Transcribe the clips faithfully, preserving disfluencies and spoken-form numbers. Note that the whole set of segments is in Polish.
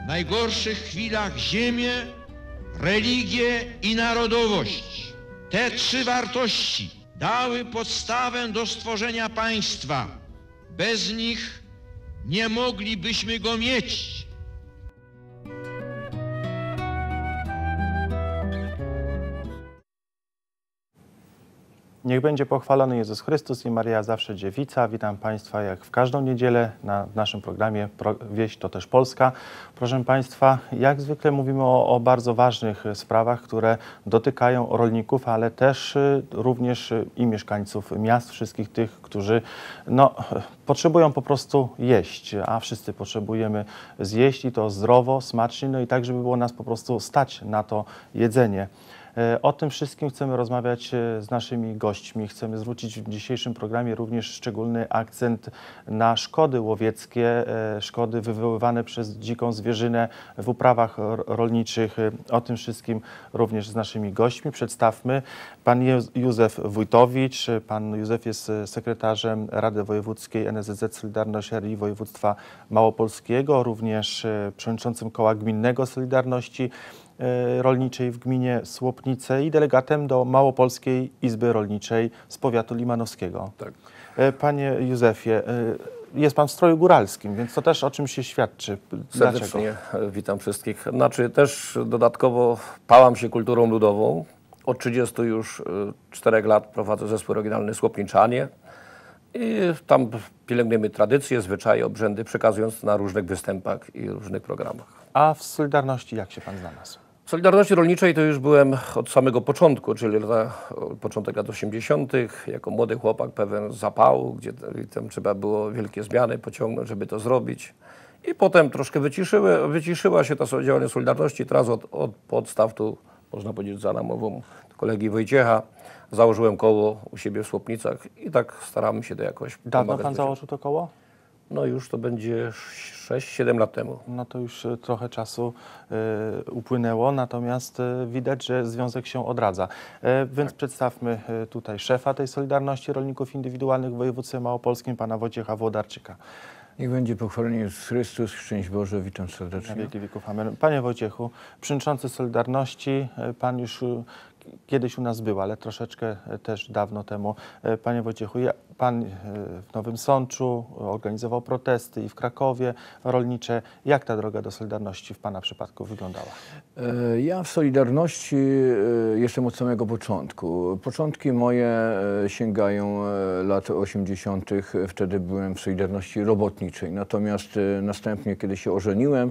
najgorszych chwilach ziemię, religię i narodowość. Te trzy wartości dały podstawę do stworzenia państwa. Bez nich nie moglibyśmy go mieć. Niech będzie pochwalony Jezus Chrystus i Maria zawsze Dziewica. Witam Państwa jak w każdą niedzielę na w naszym programie Pro, Wieś to też Polska. Proszę Państwa, jak zwykle mówimy o, o bardzo ważnych sprawach, które dotykają rolników, ale też y, również y, i mieszkańców miast, wszystkich tych, którzy no, potrzebują po prostu jeść, a wszyscy potrzebujemy zjeść i to zdrowo, smacznie, no i tak, żeby było nas po prostu stać na to jedzenie. O tym wszystkim chcemy rozmawiać z naszymi gośćmi. Chcemy zwrócić w dzisiejszym programie również szczególny akcent na szkody łowieckie, szkody wywoływane przez dziką zwierzynę w uprawach rolniczych. O tym wszystkim również z naszymi gośćmi. Przedstawmy pan Józef Wójtowicz. Pan Józef jest sekretarzem Rady Wojewódzkiej N S Z Z Solidarność R I Województwa Małopolskiego, również przewodniczącym Koła Gminnego Solidarności Rolniczej w gminie Słopnice i delegatem do Małopolskiej Izby Rolniczej z powiatu limanowskiego. Tak. Panie Józefie, jest pan w stroju góralskim, więc to też o czym się świadczy. Serdecznie Dlaczego? Witam wszystkich. Znaczy też dodatkowo pałam się kulturą ludową. Od trzydziestu już czterech lat prowadzę zespół regionalny Słopniczanie i tam pielęgnujemy tradycje, zwyczaje, obrzędy, przekazując na różnych występach i różnych programach. A w Solidarności jak się pan znalazł? W Solidarności Rolniczej to już byłem od samego początku, czyli lata, początek lat osiemdziesiątych. Jako młody chłopak, pełen zapału, gdzie tam trzeba było wielkie zmiany pociągnąć, żeby to zrobić. I potem troszkę wyciszyły, wyciszyła się to działanie Solidarności. Teraz od, od podstaw, tu można powiedzieć za namową kolegi Wojciecha, założyłem koło u siebie w Słopnicach i tak staramy się to jakoś Dawno pan założył to koło? No już to będzie sześć siedem lat temu. No to już trochę czasu y, upłynęło, natomiast y, widać, że związek się odradza. Y, więc tak. Przedstawmy y, tutaj szefa tej Solidarności Rolników Indywidualnych w województwie małopolskim, pana Wojciecha Włodarczyka. Niech będzie pochwalony Jezus Chrystus, szczęść Boże, witam serdecznie. Na wieki wieków, amen. Panie Wojciechu, przewodniczący Solidarności, pan już kiedyś u nas był, ale troszeczkę też dawno temu. Panie Wojciechu, pan w Nowym Sączu organizował protesty i w Krakowie rolnicze. Jak ta droga do Solidarności w pana przypadku wyglądała? Ja w Solidarności jestem od samego początku. Początki moje sięgają lat osiemdziesiątych. Wtedy byłem w Solidarności Robotniczej. Natomiast następnie, kiedy się ożeniłem,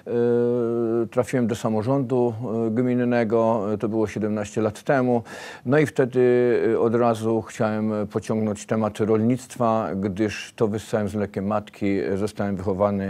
trafiłem do samorządu gminnego. To było siedemnaście lat temu. No i wtedy od razu chciałem pociągnąć tematy rolnictwa, gdyż to wyssałem z mlekiem matki. Zostałem wychowany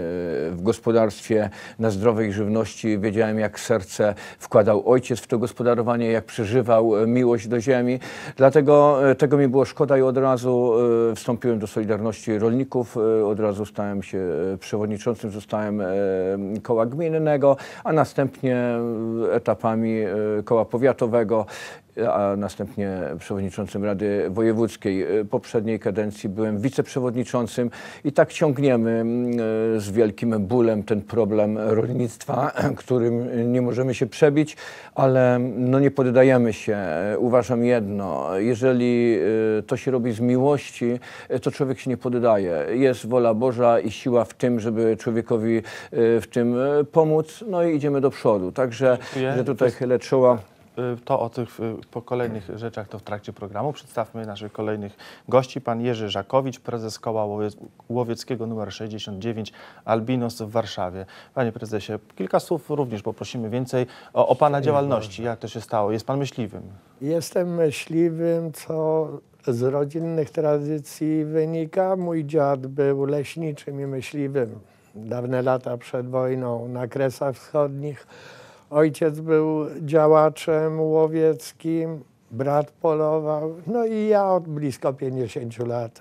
w gospodarstwie na zdrowej żywności. Wiedziałem, jak serce wkładał ojciec w to gospodarowanie, jak przeżywał miłość do ziemi. Dlatego tego mi było szkoda i od razu wstąpiłem do Solidarności Rolników. Od razu stałem się przewodniczącym, zostałem koła gminnego, a następnie etapami koła powiatowego, a następnie przewodniczącym Rady Wojewódzkiej. Poprzedniej kadencji byłem wiceprzewodniczącym i tak ciągniemy z wielkim bólem ten problem rolnictwa, którym nie możemy się przebić, ale no nie poddajemy się. Uważam jedno, jeżeli to się robi z miłości, to człowiek się nie poddaje. Jest wola Boża i siła w tym, żeby człowiekowi w tym pomóc, no i idziemy do przodu. Także, że tutaj chylę czoła. To o tych po kolejnych rzeczach to w trakcie programu. Przedstawmy naszych kolejnych gości. Pan Jerzy Żakowicz, prezes Koła Łowieckiego numer sześćdziesiąt dziewięć Albinos w Warszawie. Panie prezesie, kilka słów również poprosimy więcej o, o pana działalności. Jak to się stało? Jest pan myśliwym? Jestem myśliwym, co z rodzinnych tradycji wynika. Mój dziad był leśniczym i myśliwym. Dawne lata przed wojną na Kresach Wschodnich. Ojciec był działaczem łowieckim, brat polował, no i ja od blisko pięćdziesięciu lat.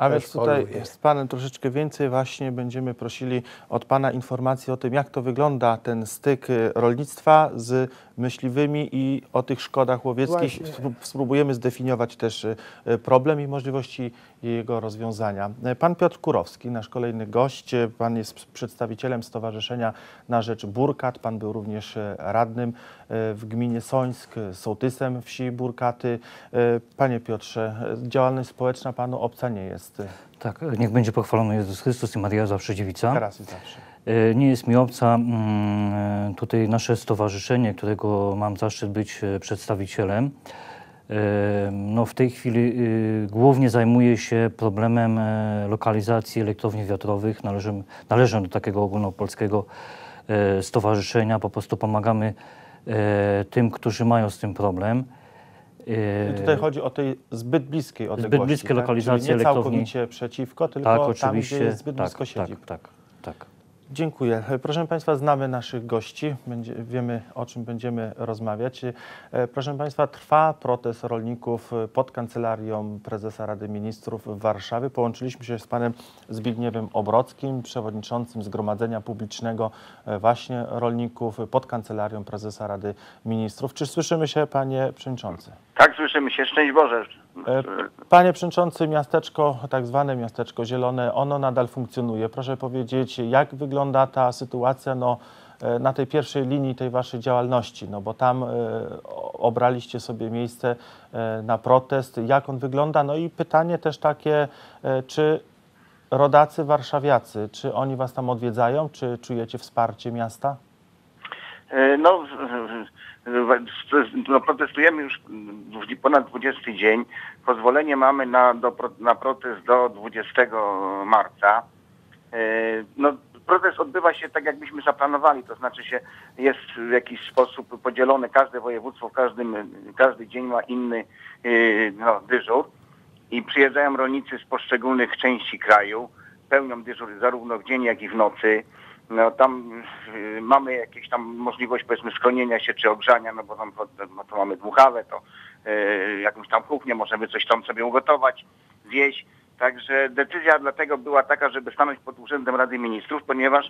A też więc tutaj poluje. z Panem troszeczkę więcej właśnie będziemy prosili od Pana informacji o tym, jak to wygląda ten styk rolnictwa z myśliwymi i o tych szkodach łowieckich. Właśnie. Spróbujemy zdefiniować też problem i możliwości jego rozwiązania. Pan Piotr Kurowski, nasz kolejny gość, Pan jest przedstawicielem Stowarzyszenia na rzecz Burkat, Pan był również radnym w gminie Sońsk, sołtysem wsi Burkaty. Panie Piotrze, działalność społeczna Panu obca nie jest. Tak, niech będzie pochwalony Jezus Chrystus i Maria zawsze dziewica. Teraz i zawsze. Nie jest mi obca tutaj nasze stowarzyszenie, którego mam zaszczyt być przedstawicielem. No w tej chwili głównie zajmuje się problemem lokalizacji elektrowni wiatrowych. Należę, należę do takiego ogólnopolskiego stowarzyszenia. Po prostu pomagamy tym, którzy mają z tym problem. I tutaj chodzi o tej zbyt bliskiej odległości. Zbyt bliskie tak? lokalizacje Czyli nie elektrowni. całkowicie przeciwko, tylko Tak, tam, oczywiście. gdzie jest zbyt tak, blisko siedzib. tak, tak, tak. Dziękuję. Proszę Państwa, znamy naszych gości, Będzie, wiemy, o czym będziemy rozmawiać. Proszę Państwa, trwa protest rolników pod Kancelarią Prezesa Rady Ministrów w Warszawie. Połączyliśmy się z Panem Zbigniewem Obrockim, przewodniczącym Zgromadzenia Publicznego właśnie rolników pod Kancelarią Prezesa Rady Ministrów. Czy słyszymy się, Panie Przewodniczący? Tak, słyszymy się. Szczęść Boże. Panie Przewodniczący, miasteczko, tak zwane miasteczko zielone, ono nadal funkcjonuje. Proszę powiedzieć, jak wygląda ta sytuacja no, na tej pierwszej linii tej Waszej działalności, no bo tam obraliście sobie miejsce na protest. Jak on wygląda? No i pytanie też takie, czy rodacy warszawiacy, czy oni Was tam odwiedzają? Czy czujecie wsparcie miasta? No, no protestujemy już ponad dwudziesty dzień. Pozwolenie mamy na, do, na protest do dwudziestego marca. No, protest odbywa się tak, jakbyśmy zaplanowali, to znaczy się jest w jakiś sposób podzielone. Każde województwo, w każdym, każdy dzień ma inny no, dyżur i przyjeżdżają rolnicy z poszczególnych części kraju, pełnią dyżur zarówno w dzień, jak i w nocy. No tam y, mamy jakieś tam możliwość, powiedzmy, schronienia się czy ogrzania, no bo tam no, to mamy dmuchawę, to y, jakąś tam kuchnię, możemy coś tam sobie ugotować, zjeść. Także decyzja dlatego była taka, żeby stanąć pod Urzędem Rady Ministrów, ponieważ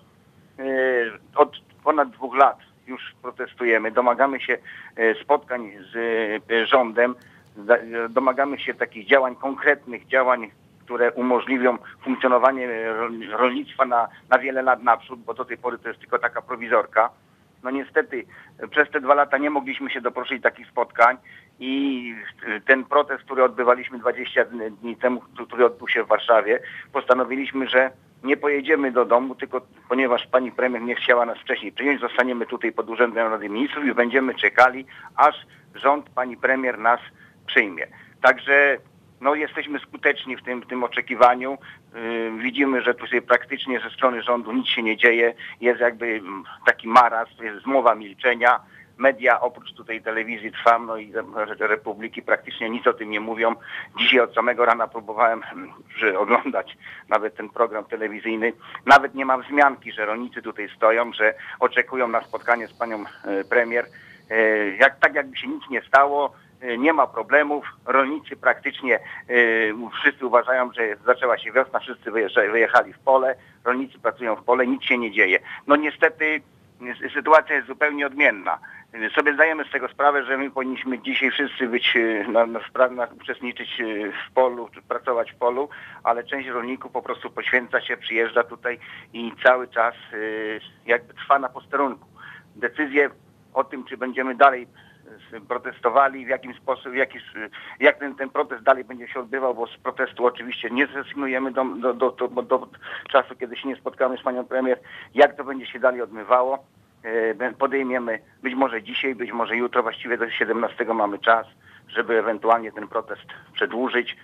y, od ponad dwóch lat już protestujemy, domagamy się y, spotkań z y, rządem, y, domagamy się takich działań, konkretnych działań, które umożliwią funkcjonowanie rolnictwa na, na wiele lat naprzód, bo do tej pory to jest tylko taka prowizorka. No niestety przez te dwa lata nie mogliśmy się doprosić takich spotkań i ten protest, który odbywaliśmy dwadzieścia dni temu, który odbył się w Warszawie, postanowiliśmy, że nie pojedziemy do domu, tylko ponieważ pani premier nie chciała nas wcześniej przyjąć, zostaniemy tutaj pod Urzędem Rady Ministrów i będziemy czekali, aż rząd pani premier nas przyjmie. Także no, jesteśmy skuteczni w tym, w tym oczekiwaniu. Yy, widzimy, że tutaj praktycznie ze strony rządu nic się nie dzieje. Jest jakby taki marazm, jest zmowa milczenia. Media oprócz tutaj telewizji Trwam, no i Republiki praktycznie nic o tym nie mówią. Dzisiaj od samego rana próbowałem że oglądać nawet ten program telewizyjny. Nawet nie ma wzmianki, że rolnicy tutaj stoją, że oczekują na spotkanie z panią yy, premier. Yy, jak, tak jakby się nic nie stało. Nie ma problemów, rolnicy praktycznie yy, wszyscy uważają, że zaczęła się wiosna, wszyscy wyjechali w pole, rolnicy pracują w pole, nic się nie dzieje. No niestety sytuacja jest zupełnie odmienna. Sobie zdajemy z tego sprawę, że my powinniśmy dzisiaj wszyscy być na, na, na, uczestniczyć w polu, czy pracować w polu, ale część rolników po prostu poświęca się, przyjeżdża tutaj i cały czas yy, jakby trwa na posterunku. Decyzje o tym, czy będziemy dalej protestowali, w jakim sposób, w jaki, jak ten, ten protest dalej będzie się odbywał, bo z protestu oczywiście nie zrezygnujemy do, do, do, do, do czasu, kiedy się nie spotkamy z panią premier, jak to będzie się dalej odbywało. Podejmiemy być może dzisiaj, być może jutro, właściwie do siedemnastego mamy czas, żeby ewentualnie ten protest przedłużyć.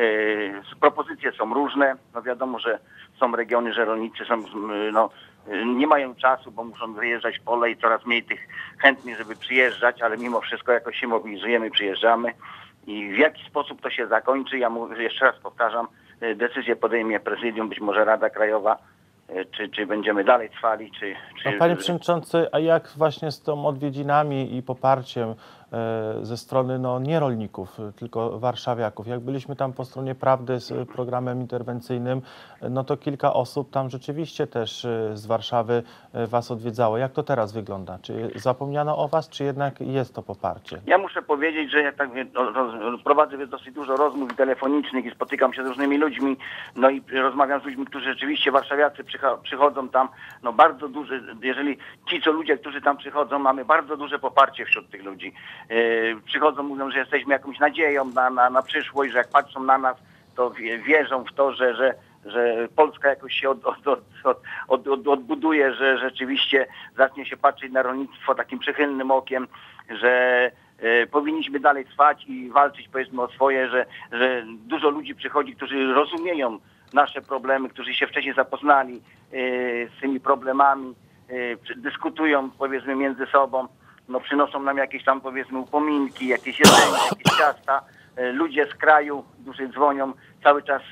Propozycje są różne, no wiadomo, że są regiony, że rolnicy są, no, nie mają czasu, bo muszą wyjeżdżać w pole i coraz mniej tych chętnych, żeby przyjeżdżać, ale mimo wszystko jakoś się mobilizujemy, przyjeżdżamy i w jaki sposób to się zakończy, ja mówię, jeszcze raz powtarzam, decyzję podejmie prezydium, być może Rada Krajowa, czy, czy będziemy dalej trwali, czy... czy... No, panie Przewodniczący, a jak właśnie z tą odwiedzinami i poparciem ze strony no, nie rolników, tylko warszawiaków. Jak byliśmy tam po stronie Prawdy z programem interwencyjnym, no to kilka osób tam rzeczywiście też z Warszawy was odwiedzało. Jak to teraz wygląda? Czy zapomniano o was, czy jednak jest to poparcie? Ja muszę powiedzieć, że ja tak prowadzę dosyć dużo rozmów telefonicznych i spotykam się z różnymi ludźmi, no i rozmawiam z ludźmi, którzy rzeczywiście warszawiacy przychodzą tam, no bardzo duży, jeżeli ci co ludzie, którzy tam przychodzą, mamy bardzo duże poparcie wśród tych ludzi. Yy, przychodzą, mówią, że jesteśmy jakąś nadzieją na, na, na przyszłość, że jak patrzą na nas, to wierzą w to, że, że, że Polska jakoś się od, od, od, od, od, odbuduje, że rzeczywiście zacznie się patrzeć na rolnictwo takim przychylnym okiem, że y, powinniśmy dalej trwać i walczyć, powiedzmy, o swoje, że, że dużo ludzi przychodzi, którzy rozumieją nasze problemy, którzy się wcześniej zapoznali y, z tymi problemami, y, dyskutują, powiedzmy, między sobą, no przynoszą nam jakieś tam, powiedzmy, upominki, jakieś jedzenie, jakieś ciasta. Ludzie z kraju, którzy dzwonią, cały czas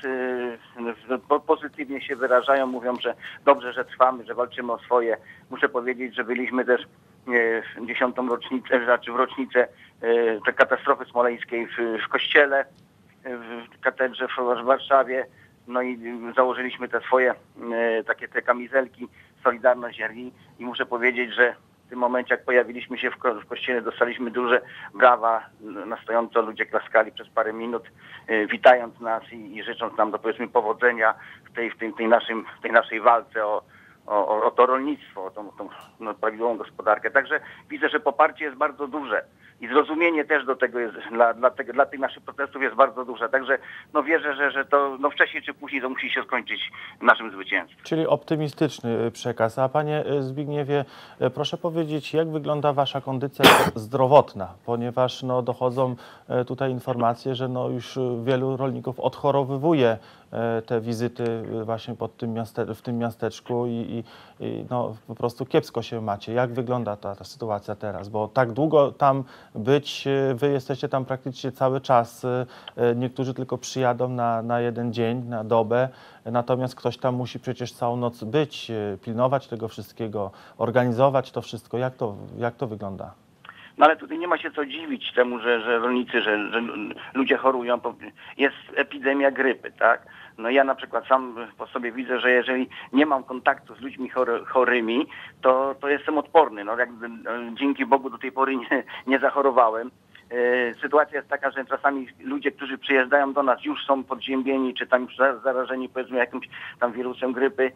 y, pozytywnie się wyrażają, mówią, że dobrze, że trwamy, że walczymy o swoje. Muszę powiedzieć, że byliśmy też y, w dziesiątą rocznicę, znaczy w rocznicę y, tej katastrofy smoleńskiej w, w kościele, w katedrze w Warszawie. No i założyliśmy te swoje y, takie te kamizelki Solidarność R I i muszę powiedzieć, że w tym momencie, jak pojawiliśmy się w, ko w kościele, dostaliśmy duże brawa, na stojąco ludzie klaskali przez parę minut, y, witając nas i, i życząc nam, do, powiedzmy, powodzenia w tej, w tej, tej, naszym, w tej naszej walce o, o, o to rolnictwo, o tą, tą no, prawidłową gospodarkę. Także widzę, że poparcie jest bardzo duże i zrozumienie też do tego jest, dla, dla, tego, dla tych naszych protestów jest bardzo duże. Także no, wierzę, że, że to no, wcześniej czy później to musi się skończyć naszym zwycięstwem. Czyli optymistyczny przekaz. A panie Zbigniewie, proszę powiedzieć, jak wygląda wasza kondycja zdrowotna? Ponieważ no, dochodzą tutaj informacje, że no, już wielu rolników odchorowywuje te wizyty właśnie pod tym miaste, w tym miasteczku i, i, i no, po prostu kiepsko się macie. Jak wygląda ta, ta sytuacja teraz? Bo tak długo tam być, wy jesteście tam praktycznie cały czas. Niektórzy tylko przyjadą na, na jeden dzień, na dobę, natomiast ktoś tam musi przecież całą noc być, pilnować tego wszystkiego, organizować to wszystko. Jak to, jak to wygląda? No ale tutaj nie ma się co dziwić temu, że, że rolnicy, że, że ludzie chorują. Jest epidemia grypy, tak? No ja na przykład sam po sobie widzę, że jeżeli nie mam kontaktu z ludźmi chory, chorymi, to, to jestem odporny. No jakby, dzięki Bogu do tej pory nie, nie zachorowałem. Sytuacja jest taka, że czasami ludzie, którzy przyjeżdżają do nas, już są podziębieni, czy tam już zarażeni, powiedzmy, jakimś tam wirusem grypy.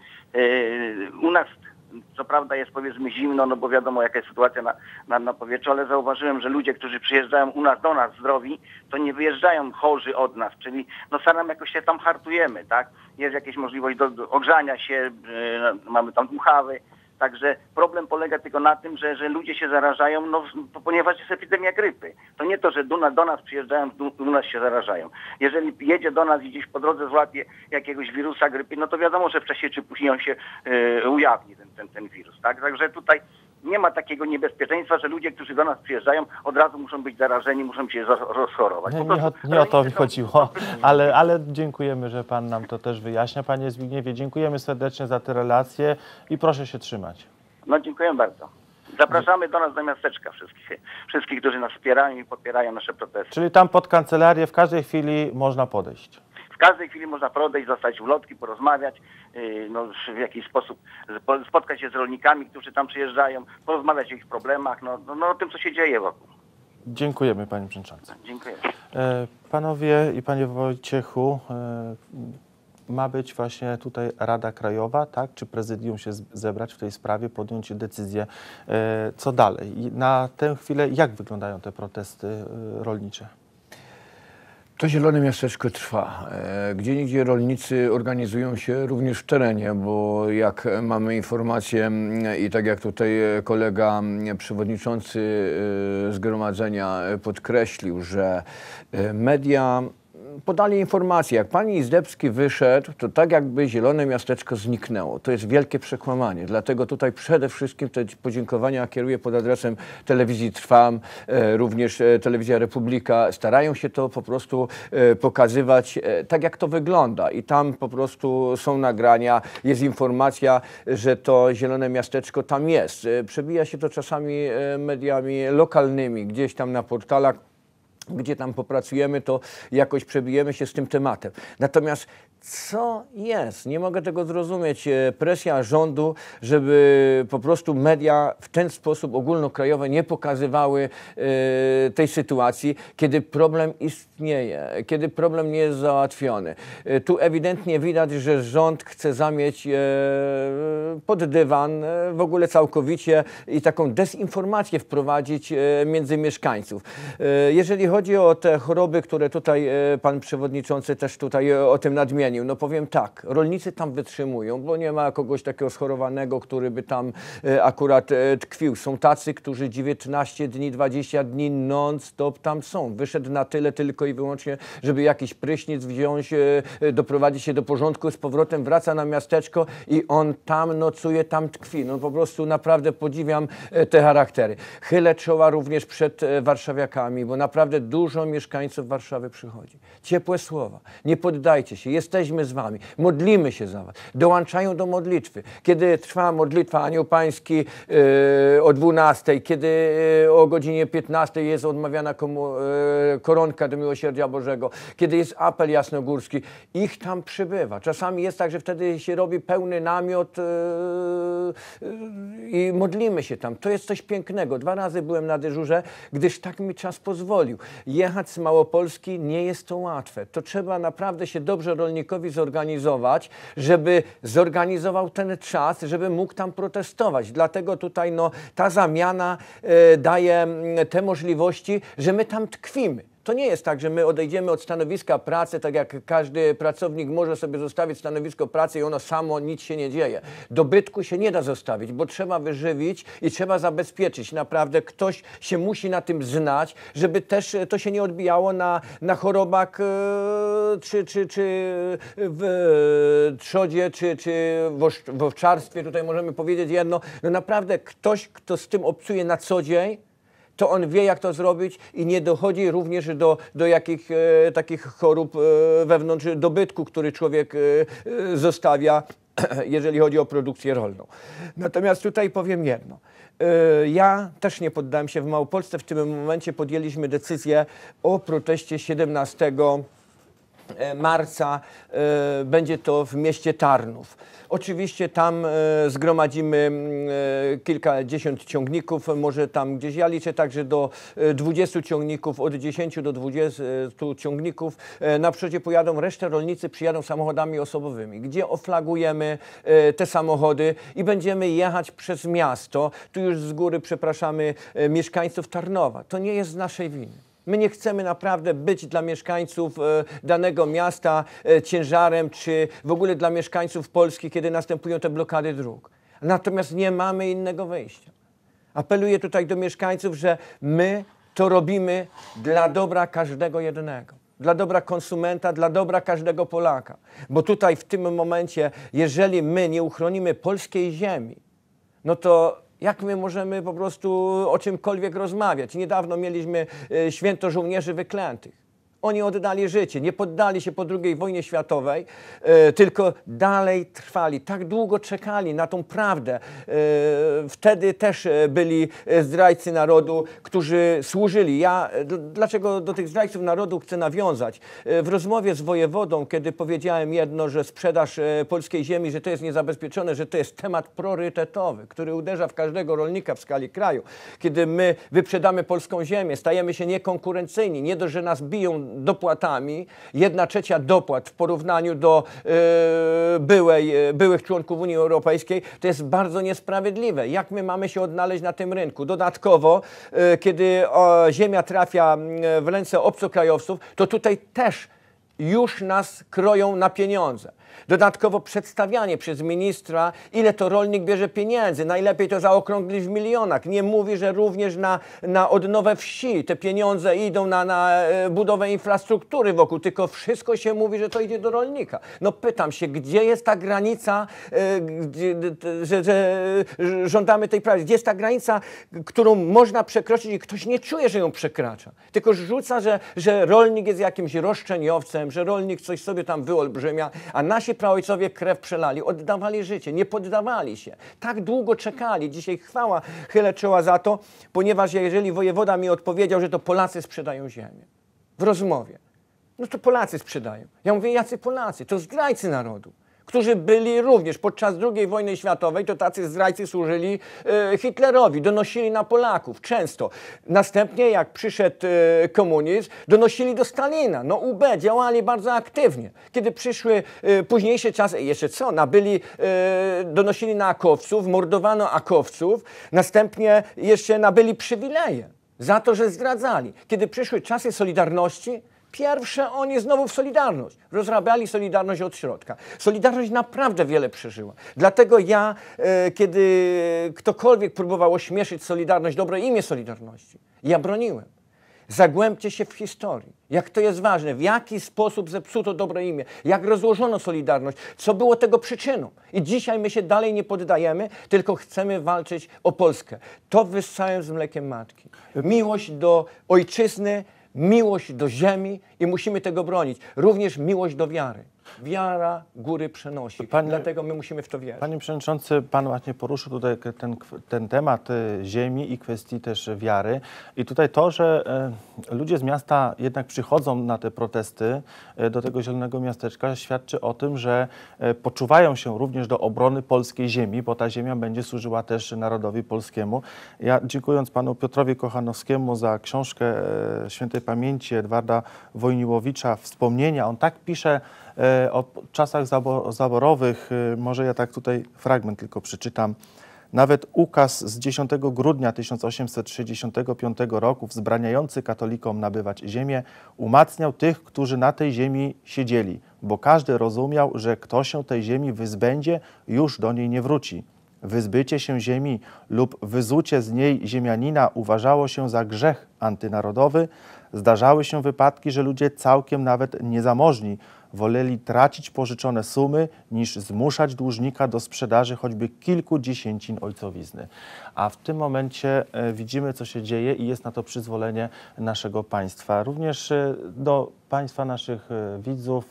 U nas co prawda jest, powiedzmy, zimno, no bo wiadomo, jaka jest sytuacja na, na, na powietrzu, ale zauważyłem, że ludzie, którzy przyjeżdżają u nas, do nas zdrowi, to nie wyjeżdżają chorzy od nas, czyli no staram jakoś się tam hartujemy, tak? Jest jakaś możliwość do, do ogrzania się, yy, mamy tam dmuchawy. Także problem polega tylko na tym, że, że ludzie się zarażają, no, ponieważ jest epidemia grypy. To nie to, że do nas, do nas przyjeżdżają, do nas się zarażają. Jeżeli jedzie do nas i gdzieś po drodze złapie jakiegoś wirusa grypy, no to wiadomo, że wcześniej czy później on się y, ujawni, ten, ten, ten wirus. Tak? Także tutaj nie ma takiego niebezpieczeństwa, że ludzie, którzy do nas przyjeżdżają, od razu muszą być zarażeni, muszą się rozchorować. Nie, nie, nie o to mi chodziło, ale, ale dziękujemy, że pan nam to też wyjaśnia. Panie Zbigniewie, dziękujemy serdecznie za te relacje i proszę się trzymać. No dziękuję bardzo. Zapraszamy do nas do miasteczka wszystkich, wszystkich, którzy nas wspierają i popierają nasze protesty. Czyli tam pod kancelarię w każdej chwili można podejść. W każdej chwili można podejść, dostać ulotki, porozmawiać, yy, no, w jakiś sposób spotkać się z rolnikami, którzy tam przyjeżdżają, porozmawiać o ich problemach, no, no, no o tym, co się dzieje wokół. Dziękujemy, panie przewodniczący. Dziękuję. E, panowie i panie Wojciechu, e, ma być właśnie tutaj Rada Krajowa, tak? Czy prezydium się zebrać w tej sprawie, podjąć decyzję, e, co dalej? I na tę chwilę jak wyglądają te protesty e, rolnicze? To zielone miasteczko trwa. Gdzieniegdzie rolnicy organizują się również w terenie, bo jak mamy informację i tak jak tutaj kolega przewodniczący zgromadzenia podkreślił, że media podali informację, jak pan Izdebski wyszedł, to tak jakby Zielone Miasteczko zniknęło. To jest wielkie przekłamanie. Dlatego tutaj przede wszystkim te podziękowania kieruję pod adresem Telewizji Trwam, e, również e, Telewizja Republika. Starają się to po prostu e, pokazywać e, tak, jak to wygląda. I tam po prostu są nagrania, jest informacja, że to Zielone Miasteczko tam jest. E, przebija się to czasami e, mediami lokalnymi, gdzieś tam na portalach, gdzie tam popracujemy, to jakoś przebijemy się z tym tematem. Natomiast co jest? Nie mogę tego zrozumieć. Presja rządu, żeby po prostu media w ten sposób ogólnokrajowe nie pokazywały e, tej sytuacji, kiedy problem istnieje, kiedy problem nie jest załatwiony. E, tu ewidentnie widać, że rząd chce zamieć e, pod dywan e, w ogóle całkowicie i taką dezinformację wprowadzić e, między mieszkańców. E, jeżeli chodzi o te choroby, które tutaj e, pan przewodniczący też tutaj e, o tym nadmienił, no powiem tak, rolnicy tam wytrzymują, bo nie ma kogoś takiego schorowanego, który by tam e, akurat e, tkwił. Są tacy, którzy dziewiętnaście dni, dwadzieścia dni non-stop tam są. Wyszedł na tyle tylko i wyłącznie, żeby jakiś prysznic wziąć, e, doprowadzić się do porządku, z powrotem wraca na miasteczko i on tam nocuje, tam tkwi. No po prostu naprawdę podziwiam e, te charaktery. Chylę czoła również przed e, warszawiakami, bo naprawdę dużo mieszkańców Warszawy przychodzi. Ciepłe słowa. Nie poddajcie się. Jesteśmy z wami. Modlimy się za was. Dołączają do modlitwy. Kiedy trwa modlitwa Anioł Pański yy, o dwunastej, kiedy yy, o godzinie piętnastej jest odmawiana komu, yy, koronka do Miłosierdzia Bożego, kiedy jest apel jasnogórski, ich tam przybywa. Czasami jest tak, że wtedy się robi pełny namiot yy, yy, i modlimy się tam. To jest coś pięknego. Dwa razy byłem na dyżurze, gdyż tak mi czas pozwolił. Jechać z Małopolski nie jest to łatwe. To trzeba naprawdę się dobrze rolnikowi zorganizować, żeby zorganizował ten czas, żeby mógł tam protestować. Dlatego tutaj no, ta zamiana e, daje m, te możliwości, że my tam tkwimy. To nie jest tak, że my odejdziemy od stanowiska pracy, tak jak każdy pracownik może sobie zostawić stanowisko pracy i ono samo, nic się nie dzieje. Dobytku się nie da zostawić, bo trzeba wyżywić i trzeba zabezpieczyć. Naprawdę ktoś się musi na tym znać, żeby też to się nie odbijało na, na chorobach e, czy, czy, czy w trzodzie, czy, czy w owczarstwie. Tutaj możemy powiedzieć jedno. No naprawdę ktoś, kto z tym obcuje na co dzień, to on wie, jak to zrobić i nie dochodzi również do, do jakich e, takich chorób e, wewnątrz dobytku, który człowiek e, e, zostawia, jeżeli chodzi o produkcję rolną. Natomiast tutaj powiem jedno. E, ja też nie poddałem się. W Małopolsce w tym momencie podjęliśmy decyzję o proteście siedemnastego marca. E, będzie to w mieście Tarnów. Oczywiście tam e, zgromadzimy e, kilkadziesiąt ciągników, może tam gdzieś, ja liczę także do e, dwudziestu ciągników, od dziesięciu do dwudziestu ciągników. E, na przodzie pojadą, resztę rolnicy przyjadą samochodami osobowymi, gdzie oflagujemy e, te samochody i będziemy jechać przez miasto. Tu już z góry przepraszamy e, mieszkańców Tarnowa. To nie jest z naszej winy. My nie chcemy naprawdę być dla mieszkańców e, danego miasta e, ciężarem, czy w ogóle dla mieszkańców Polski, kiedy następują te blokady dróg. Natomiast nie mamy innego wyjścia. Apeluję tutaj do mieszkańców, że my to robimy dla dobra każdego jednego. Dla dobra konsumenta, dla dobra każdego Polaka. Bo tutaj w tym momencie, jeżeli my nie uchronimy polskiej ziemi, no to jak my możemy po prostu o czymkolwiek rozmawiać? Niedawno mieliśmy e, święto żołnierzy wyklętych. Oni oddali życie, nie poddali się po drugiej wojnie światowej, e, tylko dalej trwali, tak długo czekali na tą prawdę. E, wtedy też byli zdrajcy narodu, którzy służyli. Ja d- dlaczego do tych zdrajców narodu chcę nawiązać? E, w rozmowie z wojewodą, kiedy powiedziałem jedno, że sprzedaż e, polskiej ziemi, że to jest niezabezpieczone, że to jest temat priorytetowy, który uderza w każdego rolnika w skali kraju. Kiedy my wyprzedamy polską ziemię, stajemy się niekonkurencyjni, nie dość, że nas biją dopłatami, jedna trzecia dopłat w porównaniu do e, byłej, e, byłych członków Unii Europejskiej, to jest bardzo niesprawiedliwe. Jak my mamy się odnaleźć na tym rynku? Dodatkowo, e, kiedy o, ziemia trafia w ręce obcokrajowców, to tutaj też już nas kroją na pieniądze. Dodatkowo przedstawianie przez ministra, ile to rolnik bierze pieniędzy. Najlepiej to zaokrąglić w milionach. Nie mówi, że również na, na odnowę wsi te pieniądze idą na, na budowę infrastruktury wokół, tylko wszystko się mówi, że to idzie do rolnika. No pytam się, gdzie jest ta granica, gdzie, że, że żądamy tej pracy? Gdzie jest ta granica, którą można przekroczyć i ktoś nie czuje, że ją przekracza, tylko rzuca, że, że rolnik jest jakimś roszczeniowcem, że rolnik coś sobie tam wyolbrzymia, a nasi praojcowie krew przelali, oddawali życie, nie poddawali się. Tak długo czekali. Dzisiaj chwała, chylę czoła za to, ponieważ jeżeli wojewoda mi odpowiedział, że to Polacy sprzedają ziemię w rozmowie, no to Polacy sprzedają. Ja mówię, jacy Polacy? To zdrajcy narodu, którzy byli również podczas drugiej wojny światowej, to tacy zdrajcy służyli e, Hitlerowi, donosili na Polaków często. Następnie jak przyszedł e, komunizm, donosili do Stalina. No U B działali bardzo aktywnie. Kiedy przyszły e, późniejsze czasy, jeszcze co, nabyli, e, donosili na akowców, mordowano akowców, następnie jeszcze nabyli przywileje za to, że zdradzali. Kiedy przyszły czasy Solidarności, pierwsze oni znowu w Solidarność. Rozrabiali Solidarność od środka. Solidarność naprawdę wiele przeżyła. Dlatego ja, e, kiedy ktokolwiek próbował ośmieszyć Solidarność, dobre imię Solidarności, ja broniłem. Zagłębcie się w historii. Jak to jest ważne, w jaki sposób zepsuto dobre imię, jak rozłożono Solidarność, co było tego przyczyną. I dzisiaj my się dalej nie poddajemy, tylko chcemy walczyć o Polskę. To wyssałem z mlekiem matki. Miłość do ojczyzny, miłość do ziemi i musimy tego bronić. Również miłość do wiary. Wiara góry przenosi. Panie, Dlatego my musimy w to wierzyć. Panie Przewodniczący, Pan właśnie poruszył tutaj ten, ten temat ziemi i kwestii też wiary. I tutaj to, że e, ludzie z miasta jednak przychodzą na te protesty e, do tego Zielonego Miasteczka, świadczy o tym, że e, poczuwają się również do obrony polskiej ziemi, bo ta ziemia będzie służyła też narodowi polskiemu. Ja dziękując Panu Piotrowi Kochanowskiemu za książkę e, świętej pamięci Edwarda Wojniłowicza, Wspomnienia, on tak pisze o czasach zaborowych, może ja tak tutaj fragment tylko przeczytam. Nawet ukaz z dziesiątego grudnia tysiąc osiemset sześćdziesiątego piątego roku wzbraniający katolikom nabywać ziemię umacniał tych, którzy na tej ziemi siedzieli, bo każdy rozumiał, że kto się tej ziemi wyzbędzie, już do niej nie wróci. Wyzbycie się ziemi lub wyzucie z niej ziemianina uważało się za grzech antynarodowy. Zdarzały się wypadki, że ludzie całkiem nawet niezamożni woleli tracić pożyczone sumy, niż zmuszać dłużnika do sprzedaży choćby kilku dziesięcin ojcowizny. A w tym momencie e, widzimy, co się dzieje i jest na to przyzwolenie naszego państwa. Również e, do państwa, naszych e, widzów,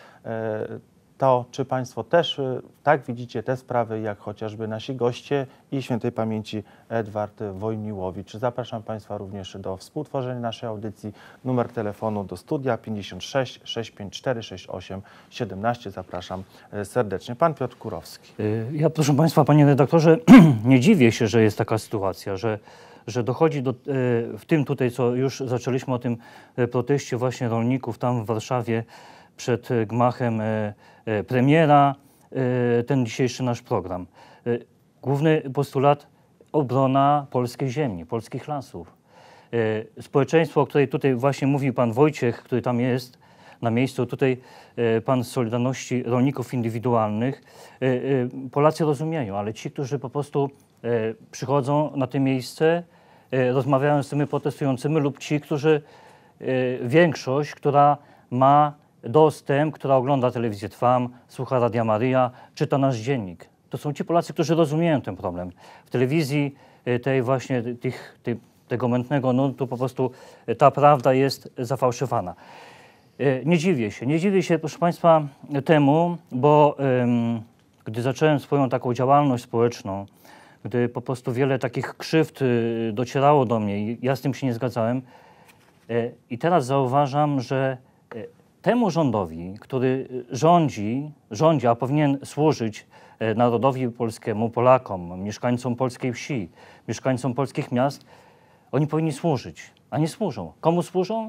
e, to, czy Państwo też e, tak widzicie te sprawy, jak chociażby nasi goście i świętej pamięci Edward Wojniłowicz. Zapraszam Państwa również do współtworzenia naszej audycji. Numer telefonu do studia pięćdziesiąt sześć sześćset pięćdziesiąt cztery sześćdziesiąt osiem siedemnaście. Zapraszam serdecznie. Pan Piotr Kurowski. Ja, proszę Państwa, Panie redaktorze, nie dziwię się, że jest taka sytuacja, że, że dochodzi do, w tym tutaj, co już zaczęliśmy o tym proteście właśnie rolników tam w Warszawie przed gmachem premiera, ten dzisiejszy nasz program. Główny postulat obrona polskiej ziemi, polskich lasów. Społeczeństwo, o której tutaj właśnie mówił pan Wojciech, który tam jest na miejscu, tutaj pan z Solidarności Rolników Indywidualnych. Polacy rozumieją, ale ci, którzy po prostu przychodzą na to miejsce, rozmawiają z tymi protestującymi lub ci, którzy, większość, która ma dostęp, która ogląda telewizję Trwam, słucha Radia Maryja, czyta nasz dziennik. To są ci Polacy, którzy rozumieją ten problem. W telewizji tej właśnie, tych, tej, tego mętnego nurtu po prostu ta prawda jest zafałszowana. Nie dziwię się, nie dziwię się, proszę Państwa, temu, bo um, gdy zacząłem swoją taką działalność społeczną, gdy po prostu wiele takich krzywd docierało do mnie i ja z tym się nie zgadzałem, i teraz zauważam, że temu rządowi, który rządzi, rządzi, a powinien służyć narodowi polskiemu, Polakom, mieszkańcom polskiej wsi, mieszkańcom polskich miast, oni powinni służyć, a nie służą. Komu służą?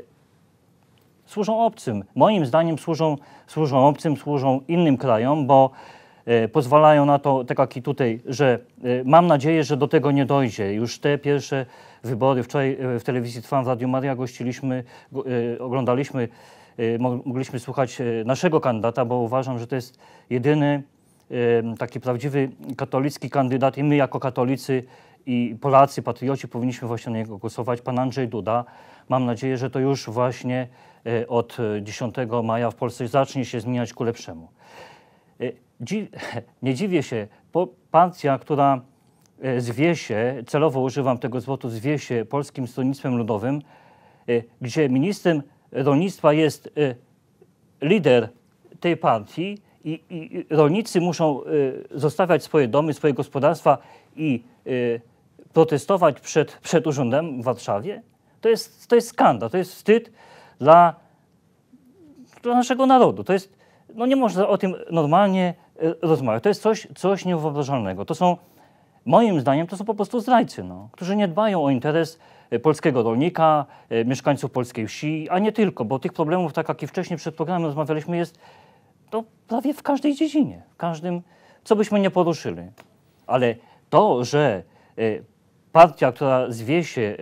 Służą obcym. Moim zdaniem służą, służą obcym, służą innym krajom, bo e, pozwalają na to, tak jak i tutaj, że e, mam nadzieję, że do tego nie dojdzie. Już te pierwsze wybory, wczoraj e, w telewizji Trwam, w Radiu Maryja gościliśmy, go, e, oglądaliśmy mogliśmy słuchać naszego kandydata, bo uważam, że to jest jedyny taki prawdziwy katolicki kandydat i my jako katolicy i Polacy, patrioci powinniśmy właśnie na niego głosować. Pan Andrzej Duda. Mam nadzieję, że to już właśnie od dziesiątego maja w Polsce zacznie się zmieniać ku lepszemu. Dzi nie dziwię się, bo partia, która zwie się, celowo używam tego zwrotu, zwie się Polskim Stronnictwem Ludowym, gdzie ministrem rolnictwa jest lider tej partii i, i rolnicy muszą zostawiać swoje domy, swoje gospodarstwa i protestować przed, przed urzędem w Warszawie. To jest, to jest skandal, to jest wstyd dla, dla naszego narodu. To jest, no nie można o tym normalnie rozmawiać. To jest coś, coś niewyobrażalnego. To są, moim zdaniem, to są po prostu zdrajcy, no, którzy nie dbają o interes polskiego rolnika, mieszkańców polskiej wsi, a nie tylko, bo tych problemów, tak jak i wcześniej przed programem rozmawialiśmy, jest to prawie w każdej dziedzinie, w każdym, co byśmy nie poruszyli. Ale to, że partia, która zwie się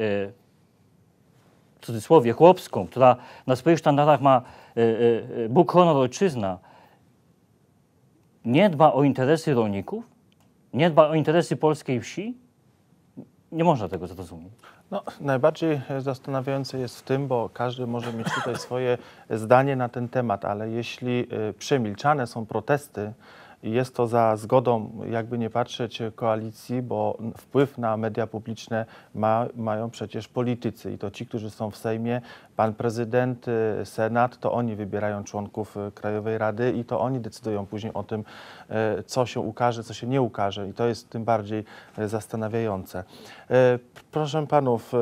w cudzysłowie chłopską, która na swoich sztandarach ma Bóg, honor, ojczyzna, nie dba o interesy rolników, nie dba o interesy polskiej wsi, nie można tego zrozumieć. No, najbardziej zastanawiające jest w tym, bo każdy może mieć tutaj swoje zdanie na ten temat, ale jeśli przemilczane są protesty, jest to za zgodą, jakby nie patrzeć, koalicji, bo wpływ na media publiczne ma, mają przecież politycy i to ci, którzy są w Sejmie, pan prezydent, Senat, to oni wybierają członków Krajowej Rady i to oni decydują później o tym, co się ukaże, co się nie ukaże i to jest tym bardziej zastanawiające. Proszę panów,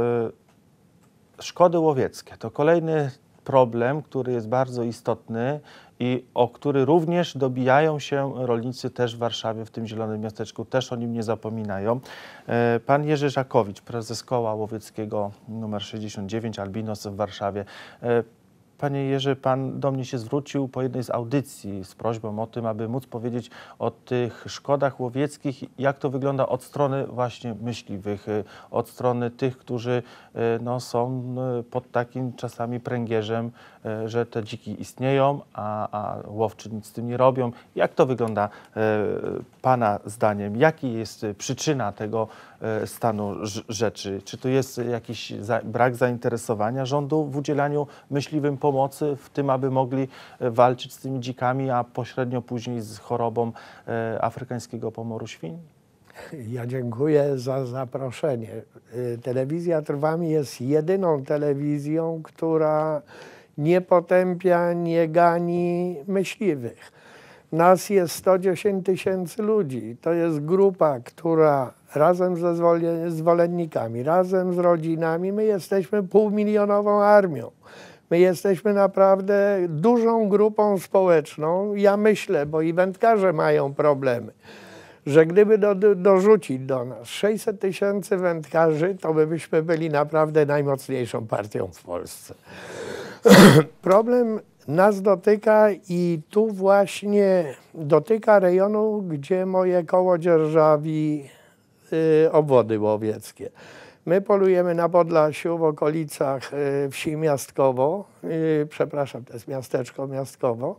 szkody łowieckie to kolejny problem, który jest bardzo istotny i o który również dobijają się rolnicy też w Warszawie, w tym zielonym miasteczku, też o nim nie zapominają. Pan Jerzy Żakowicz, prezes Koła Łowieckiego numer sześćdziesiąt dziewięć Albinos w Warszawie. Panie Jerzy, pan do mnie się zwrócił po jednej z audycji z prośbą o tym, aby móc powiedzieć o tych szkodach łowieckich, jak to wygląda od strony właśnie myśliwych, od strony tych, którzy no, są pod takim czasami pręgierzem, że te dziki istnieją, a, a łowczy nic z tym nie robią. Jak to wygląda pana zdaniem? Jaki jest przyczyna tego stanu rzeczy? Czy to jest jakiś za, brak zainteresowania rządu w udzielaniu myśliwym pomocy w tym, aby mogli walczyć z tymi dzikami, a pośrednio później z chorobą afrykańskiego pomoru świń? Ja dziękuję za zaproszenie. Telewizja Trwami jest jedyną telewizją, która nie potępia, nie gani myśliwych. Nas jest sto dziesięć tysięcy ludzi. To jest grupa, która razem ze zwolennikami, razem z rodzinami, my jesteśmy półmilionową armią. My jesteśmy naprawdę dużą grupą społeczną. Ja myślę, bo i wędkarze mają problemy, że gdyby do, do, dorzucić do nas sześćset tysięcy wędkarzy, to my byśmy byli naprawdę najmocniejszą partią w Polsce. Problem nas dotyka i tu właśnie dotyka rejonu, gdzie moje koło dzierżawi y, obwody łowieckie. My polujemy na Podlasiu, w okolicach y, wsi Miastkowo, y, przepraszam, to jest miasteczko Miastkowo.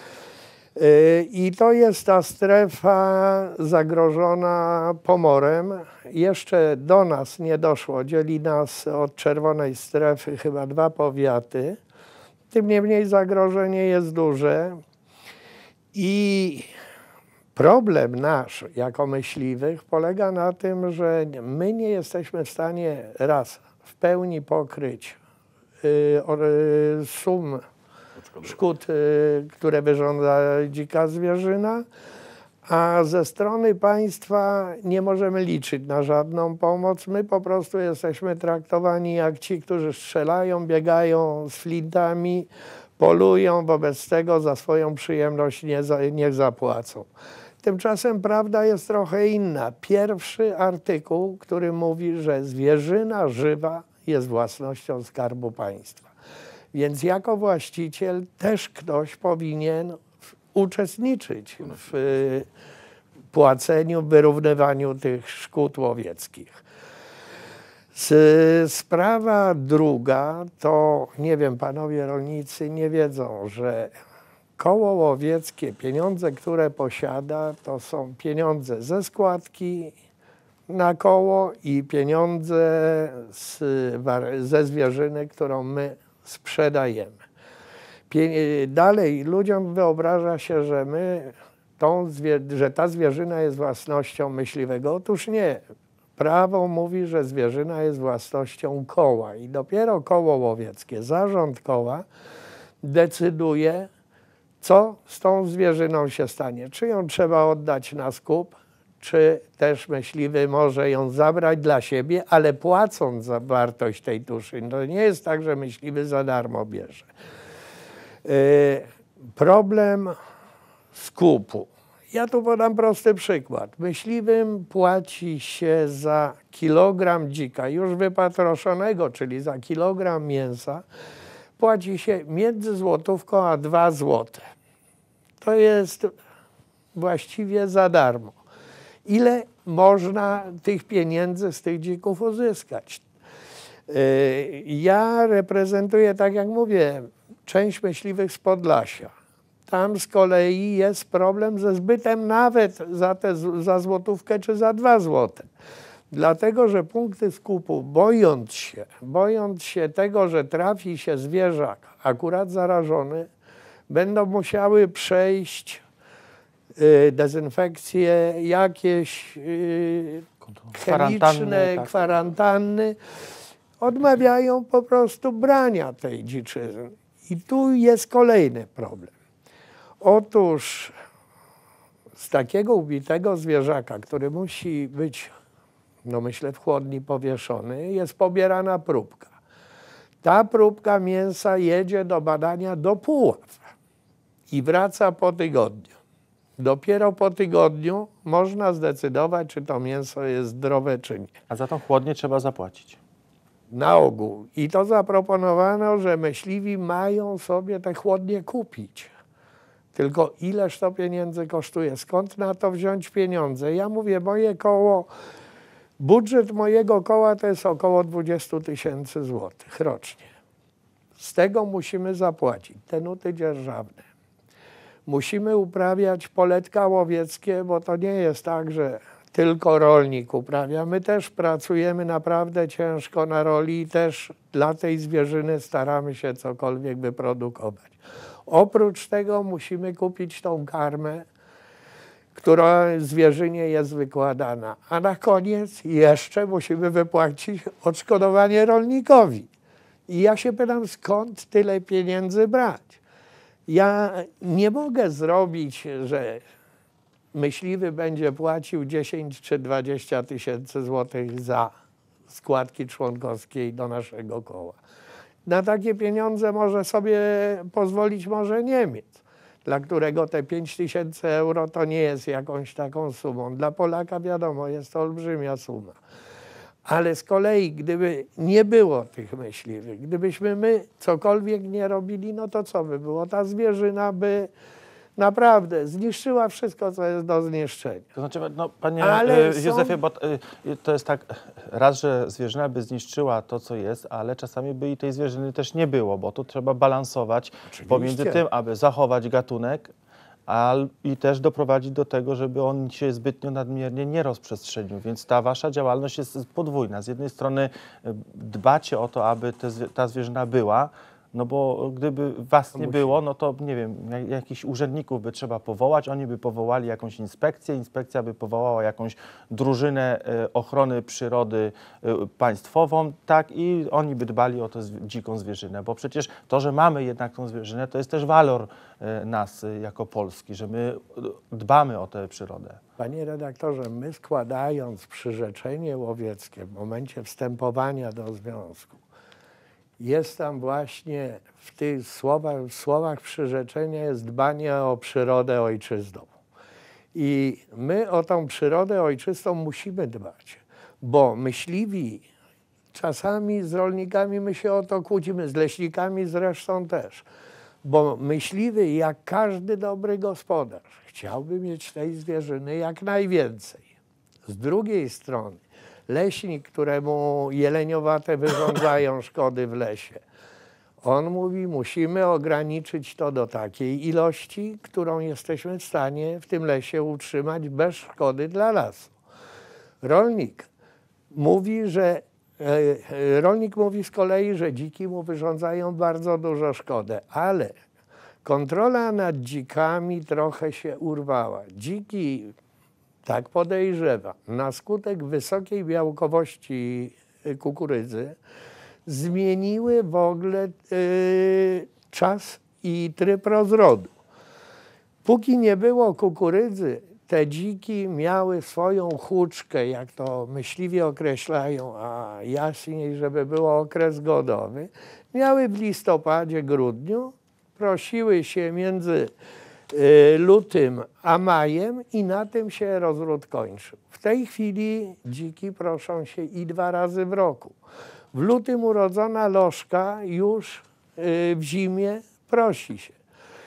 Y, I to jest ta strefa zagrożona pomorem. Jeszcze do nas nie doszło, dzieli nas od czerwonej strefy chyba dwa powiaty. Tym niemniej zagrożenie jest duże i problem nasz jako myśliwych polega na tym, że my nie jesteśmy w stanie raz w pełni pokryć y, y, sum szkód, y, które wyrządza dzika zwierzyna, a ze strony państwa nie możemy liczyć na żadną pomoc. My po prostu jesteśmy traktowani jak ci, którzy strzelają, biegają z flintami, polują, wobec tego za swoją przyjemność nie za, niech zapłacą. Tymczasem prawda jest trochę inna. Pierwszy artykuł, który mówi, że zwierzyna żywa jest własnością Skarbu Państwa. Więc jako właściciel też ktoś powinien uczestniczyć w płaceniu, w wyrównywaniu tych szkód łowieckich. S- Sprawa druga to, nie wiem, panowie rolnicy nie wiedzą, że koło łowieckie, pieniądze, które posiada, to są pieniądze ze składki na koło i pieniądze z, ze zwierzyny, którą my sprzedajemy. Pie- dalej ludziom wyobraża się, że my tą zwie- że ta zwierzyna jest własnością myśliwego. Otóż nie. Prawo mówi, że zwierzyna jest własnością koła i dopiero koło łowieckie, zarząd koła decyduje, co z tą zwierzyną się stanie. Czy ją trzeba oddać na skup, czy też myśliwy może ją zabrać dla siebie, ale płacąc za wartość tej tuszy. To nie jest tak, że myśliwy za darmo bierze. Yy, problem skupu. Ja tu podam prosty przykład. Myśliwym płaci się za kilogram dzika już wypatroszonego, czyli za kilogram mięsa, płaci się między złotówką a dwa złote. To jest właściwie za darmo. Ile można tych pieniędzy z tych dzików uzyskać? Ja reprezentuję, tak jak mówię, część myśliwych z Podlasia. Tam z kolei jest problem ze zbytem nawet za, te, za złotówkę czy za dwa złote. Dlatego, że punkty skupu, bojąc się, bojąc się tego, że trafi się zwierzak akurat zarażony, będą musiały przejść y, dezynfekcje, jakieś y, chemiczne, tak. kwarantanny, odmawiają po prostu brania tej dziczyny. I tu jest kolejny problem. Otóż z takiego ubitego zwierzaka, który musi być, no myślę, w chłodni powieszony, jest pobierana próbka. Ta próbka mięsa jedzie do badania do Puław i wraca po tygodniu. Dopiero po tygodniu można zdecydować, czy to mięso jest zdrowe, czy nie. A za tą chłodnię trzeba zapłacić. Na ogół. I to zaproponowano, że myśliwi mają sobie te chłodnie kupić. Tylko ileż to pieniędzy kosztuje? Skąd na to wziąć pieniądze? Ja mówię, moje koło, budżet mojego koła to jest około dwadzieścia tysięcy złotych rocznie. Z tego musimy zapłacić te nuty dzierżawne. Musimy uprawiać poletka łowieckie, bo to nie jest tak, że tylko rolnik uprawia. My też pracujemy naprawdę ciężko na roli i też dla tej zwierzyny staramy się cokolwiek wyprodukować. Oprócz tego musimy kupić tą karmę, która zwierzynie jest wykładana. A na koniec jeszcze musimy wypłacić odszkodowanie rolnikowi. I ja się pytam, skąd tyle pieniędzy brać? Ja nie mogę zrobić, że myśliwy będzie płacił dziesięć czy dwadzieścia tysięcy złotych za składki członkowskie do naszego koła. Na takie pieniądze może sobie pozwolić może Niemiec, dla którego te pięć tysięcy euro to nie jest jakąś taką sumą. Dla Polaka wiadomo, jest to olbrzymia suma. Ale z kolei, gdyby nie było tych myśliwych, gdybyśmy my cokolwiek nie robili, no to co by było? Ta zwierzyna by naprawdę zniszczyła wszystko, co jest do zniszczenia. To znaczy, no, panie Ale e, Józefie, są- bo e, to jest tak, raz, że zwierzyna by zniszczyła to, co jest, ale czasami by i tej zwierzyny też nie było, bo tu trzeba balansować pomiędzy tym, aby zachować gatunek, a i też doprowadzić do tego, żeby on się zbytnio nadmiernie nie rozprzestrzenił. Więc ta wasza działalność jest podwójna. Z jednej strony e, dbacie o to, aby te, zwie- ta zwierzyna była, no bo gdyby was nie było, no to nie wiem, jak- jakichś urzędników by trzeba powołać, oni by powołali jakąś inspekcję, inspekcja by powołała jakąś drużynę e, ochrony przyrody e, państwową, tak, i oni by dbali o tę zwi- dziką zwierzynę, bo przecież to, że mamy jednak tą zwierzynę, to jest też walor e, nas e, jako Polski, że my e, dbamy o tę przyrodę. Panie redaktorze, my składając przyrzeczenie łowieckie w momencie wstępowania do związku, jest tam właśnie w tych słowach, w słowach przyrzeczenia jest dbanie o przyrodę ojczystą. I my o tą przyrodę ojczystą musimy dbać, bo myśliwi, czasami z rolnikami my się o to kłócimy, z leśnikami zresztą też, bo myśliwy, jak każdy dobry gospodarz, chciałby mieć tej zwierzyny jak najwięcej. Z drugiej strony, leśnik, któremu jeleniowate wyrządzają szkody w lesie, on mówi, musimy ograniczyć to do takiej ilości, którą jesteśmy w stanie w tym lesie utrzymać bez szkody dla lasu. Rolnik mówi, że e, rolnik mówi z kolei, że dziki mu wyrządzają bardzo dużo szkody, ale kontrola nad dzikami trochę się urwała. Dziki, tak podejrzewam, na skutek wysokiej białkowości kukurydzy zmieniły w ogóle y, czas i tryb rozrodu. Póki nie było kukurydzy, te dziki miały swoją huczkę, jak to myśliwie określają, a jaśniej, żeby było okres godowy. Miały w listopadzie, grudniu, prosiły się między y, lutym a majem i na tym się rozród kończył. W tej chwili dziki proszą się i dwa razy w roku. W lutym urodzona lożka już y, w zimie prosi się.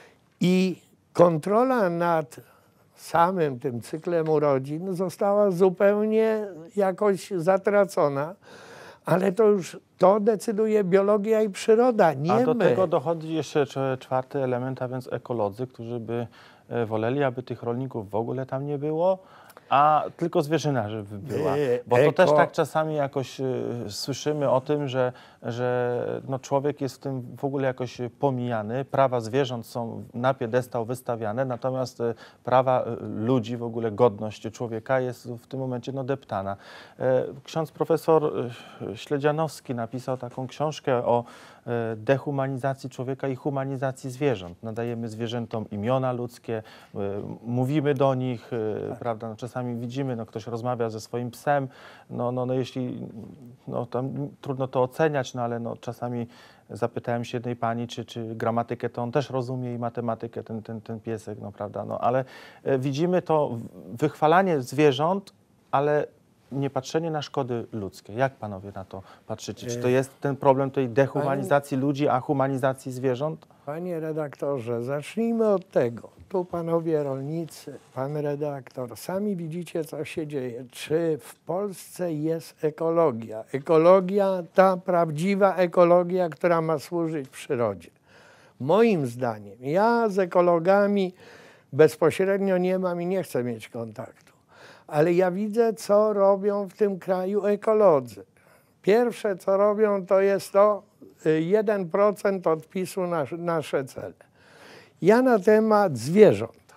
I kontrola nad samym tym cyklem urodzin została zupełnie jakoś zatracona, ale to już to decyduje biologia i przyroda, nie A do my. tego dochodzi jeszcze czwarty element, a więc ekolodzy, którzy by woleli, aby tych rolników w ogóle tam nie było, a tylko zwierzyna żeby była. Bo to Eko... też tak czasami jakoś y, słyszymy o tym, że, że no, człowiek jest w tym w ogóle jakoś pomijany, prawa zwierząt są na piedestał wystawiane, natomiast y, prawa y, ludzi, w ogóle godność człowieka jest w tym momencie no, deptana. Y, ksiądz profesor y, Śledzianowski napisał taką książkę o y, dehumanizacji człowieka i humanizacji zwierząt. Nadajemy zwierzętom imiona ludzkie, y, mówimy do nich, y, prawda, no, czasami widzimy, no, ktoś rozmawia ze swoim psem, no, no, no jeśli, no, tam trudno to oceniać, no ale no, czasami zapytałem się jednej pani, czy, czy gramatykę to on też rozumie i matematykę, ten, ten, ten piesek, no prawda, no ale e, widzimy to wychwalanie zwierząt, ale nie patrzenie na szkody ludzkie. Jak panowie na to patrzycie? Czy to jest ten problem tej dehumanizacji ludzi, a humanizacji zwierząt? Panie redaktorze, zacznijmy od tego. Tu panowie rolnicy, pan redaktor, sami widzicie, co się dzieje. Czy w Polsce jest ekologia? Ekologia, ta prawdziwa ekologia, która ma służyć przyrodzie. Moim zdaniem, ja z ekologami bezpośrednio nie mam i nie chcę mieć kontaktu. Ale ja widzę, co robią w tym kraju ekolodzy. Pierwsze, co robią, to jest to jeden procent odpisu na nasze cele. Ja na temat zwierząt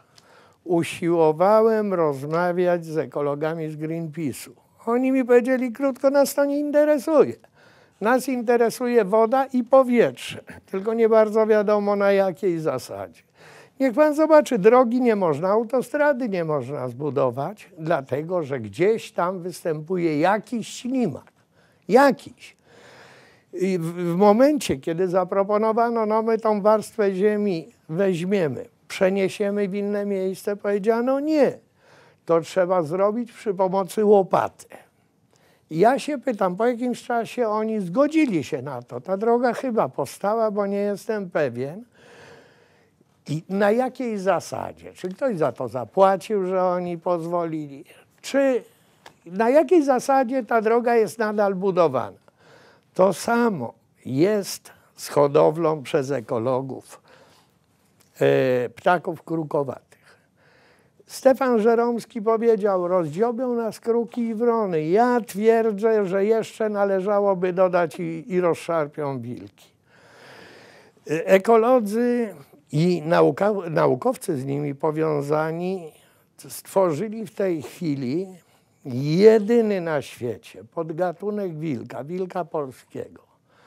usiłowałem rozmawiać z ekologami z Greenpeace'u. Oni mi powiedzieli krótko, nas to nie interesuje. Nas interesuje woda i powietrze, tylko nie bardzo wiadomo na jakiej zasadzie. Niech pan zobaczy, drogi nie można, autostrady nie można zbudować, dlatego że gdzieś tam występuje jakiś ślimak. Jakiś. I w, w momencie, kiedy zaproponowano, no my tą warstwę ziemi weźmiemy, przeniesiemy w inne miejsce, powiedziano nie. To trzeba zrobić przy pomocy łopaty. I ja się pytam, po jakimś czasie oni zgodzili się na to. Ta droga chyba powstała, bo nie jestem pewien. I na jakiej zasadzie? Czy ktoś za to zapłacił, że oni pozwolili? Czy na jakiej zasadzie ta droga jest nadal budowana? To samo jest z hodowlą przez ekologów e, ptaków krukowatych. Stefan Żeromski powiedział, rozdziobią nas kruki i wrony. Ja twierdzę, że jeszcze należałoby dodać i, i rozszarpią wilki. E, ekolodzy i nauka, naukowcy z nimi powiązani stworzyli w tej chwili jedyny na świecie podgatunek wilka, wilka polskiego.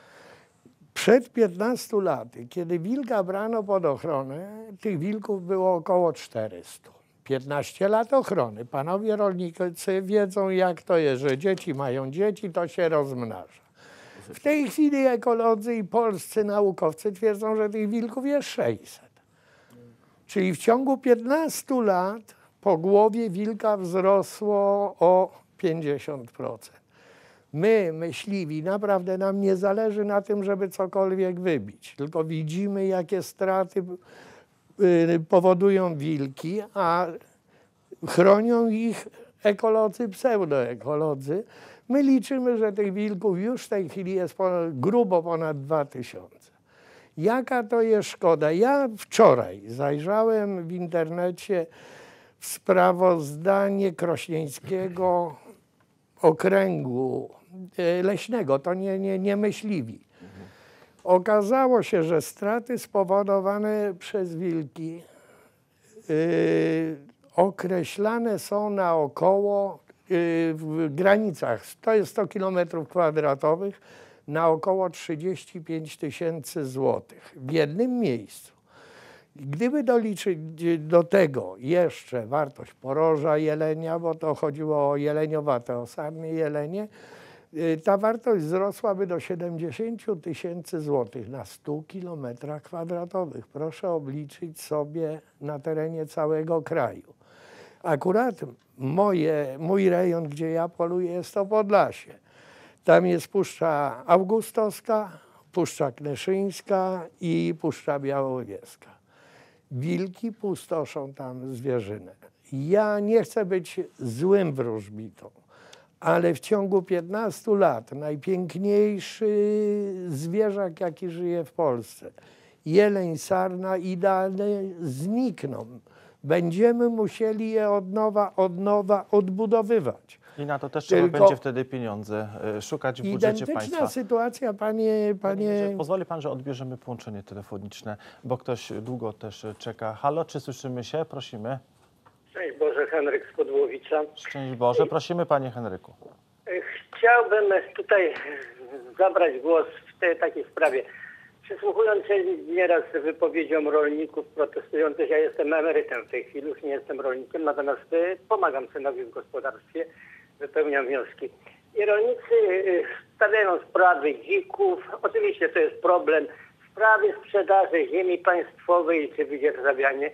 Przed piętnastu laty, kiedy wilka brano pod ochronę, tych wilków było około czterystu. piętnaście lat ochrony. Panowie rolnicy wiedzą, jak to jest, że dzieci mają dzieci, to się rozmnaża. W tej chwili ekolodzy i polscy naukowcy twierdzą, że tych wilków jest sześćset. Czyli w ciągu piętnastu lat pogłowie wilka wzrosło o pięćdziesiąt procent. My, myśliwi, naprawdę nam nie zależy na tym, żeby cokolwiek wybić. Tylko widzimy, jakie straty powodują wilki, a chronią ich ekolodzy, pseudoekolodzy. My liczymy, że tych wilków już w tej chwili jest ponad, grubo ponad dwa tysiące. Jaka to jest szkoda? Ja wczoraj zajrzałem w internecie w sprawozdanie Krośnieńskiego Okręgu Leśnego, to nie, nie, nie myśliwi. Okazało się, że straty spowodowane przez wilki yy, określane są na około, yy, w granicach, to jest sto kilometrów kwadratowych, na około trzydzieści pięć tysięcy złotych w jednym miejscu. Gdyby doliczyć do tego jeszcze wartość poroża jelenia, bo to chodziło o jeleniowate osarnie jelenie, ta wartość wzrosłaby do siedemdziesiąt tysięcy złotych na stu kilometrach kwadratowych. Proszę obliczyć sobie na terenie całego kraju. Akurat moje, mój rejon, gdzie ja poluję, jest to Podlasie. Tam jest Puszcza Augustowska, Puszcza Knyszyńska i Puszcza Białowieska. Wilki pustoszą tam zwierzynę. Ja nie chcę być złym wróżbitą, ale w ciągu piętnastu lat najpiękniejszy zwierzak, jaki żyje w Polsce, jeleń, sarna idealny, znikną. Będziemy musieli je od nowa, od nowa odbudowywać. I na to też trzeba Tylko będzie wtedy pieniądze szukać w budżecie identyczna państwa. sytuacja, panie... panie... Pozwoli pan, że odbierzemy połączenie telefoniczne, bo ktoś długo też czeka. Halo, czy słyszymy się? Prosimy. Szczęść Boże, Henryk z Podłowicza. Szczęść Boże, prosimy panie Henryku. Chciałbym tutaj zabrać głos w tej takiej sprawie. Przysłuchując się nieraz wypowiedziom rolników protestujących, ja jestem emerytem w tej chwili, już nie jestem rolnikiem, natomiast pomagam synowi w gospodarstwie, wypełniam wnioski. I rolnicy stawiają sprawy dzików, oczywiście to jest problem, sprawy sprzedaży ziemi państwowej czy wydzierżawianie.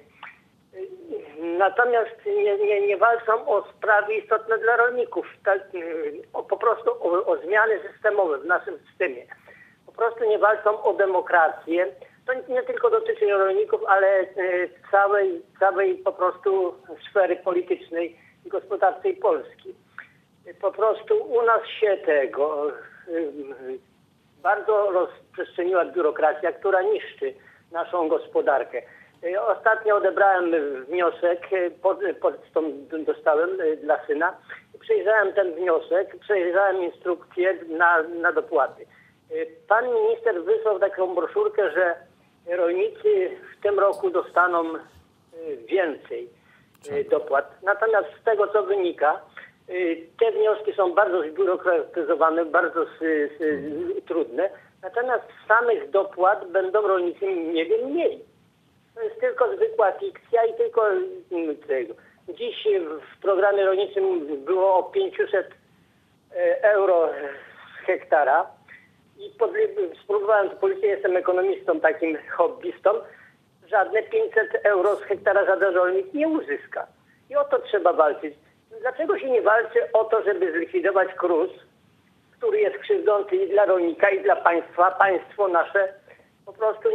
Natomiast nie, nie, nie walczą o sprawy istotne dla rolników, tak, o, po prostu o, o zmiany systemowe w naszym systemie. Po prostu nie walczą o demokrację. To nie tylko dotyczy rolników, ale e, całej, całej po prostu sfery politycznej i gospodarczej Polski. Po prostu u nas się tego e, bardzo rozprzestrzeniła biurokracja, która niszczy naszą gospodarkę. Ostatnio odebrałem wniosek, pocztą dostałem dla syna. Przejrzałem ten wniosek, przejrzałem instrukcję na, na dopłaty. Pan minister wysłał taką broszurkę, że rolnicy w tym roku dostaną więcej dopłat. Natomiast z tego, co wynika, te wnioski są bardzo zbiurokratyzowane, bardzo trudne. Natomiast samych dopłat będą rolnicy nie wiem mieli. To jest tylko zwykła fikcja i tylko tego. Dziś w programie rolniczym było o pięćset euro z hektara i spróbowałem to policzyć, jestem ekonomistą, takim hobbystą, żadne pięćset euro z hektara żaden rolnik nie uzyska. I o to trzeba walczyć. Dlaczego się nie walczy o to, żeby zlikwidować K R U S, który jest krzywdzący i dla rolnika, i dla państwa. Państwo nasze po prostu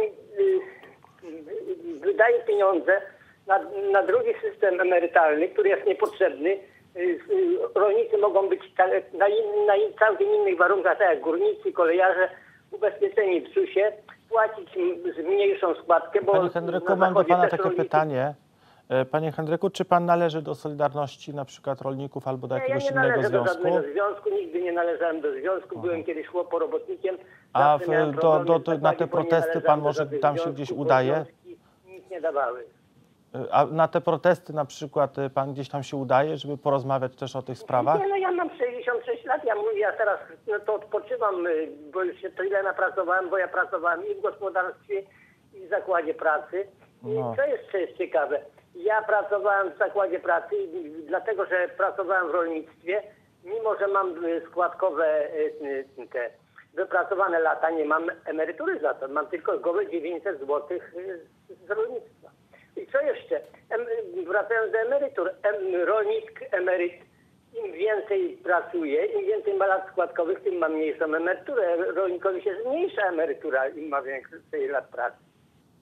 wydaje pieniądze na, na drugi system emerytalny, który jest niepotrzebny. Rolnicy mogą być na, in, na in, całkiem innych warunkach, tak jak górnicy, kolejarze, ubezpieczeni w zusie, płacić z mniejszą składkę. Bo Panie Henryku, mam do pana takie rolnicy... pytanie. Panie Henryku, czy pan należy do Solidarności, na przykład rolników, albo do jakiegoś innego związku? Ja nie innego należę związku? do żadnego związku, nigdy nie należałem do związku, Aha. byłem kiedyś chłoporobotnikiem. A w, do, do, do, na te protesty pan może tam się gdzieś udaje? Nic nie dawały. A na te protesty na przykład pan gdzieś tam się udaje, żeby porozmawiać też o tych sprawach? Nie, no ja mam sześćdziesiąt sześć lat, ja mówię, ja teraz no to odpoczywam, bo już się tyle napracowałem, bo ja pracowałem i w gospodarstwie, i w zakładzie pracy. I no. Co jeszcze jest ciekawe, ja pracowałem w zakładzie pracy i dlatego, że pracowałem w rolnictwie, mimo że mam składkowe te wypracowane lata, nie mam emerytury za to, mam tylko gołe dziewięćset złotych z rolnictwa. I co jeszcze? Wracając do emerytur, rolnik, emeryt, im więcej pracuje, im więcej ma lat składkowych, tym ma mniejszą emeryturę. Rolnikowi się zmniejsza emerytura, im ma więcej lat pracy.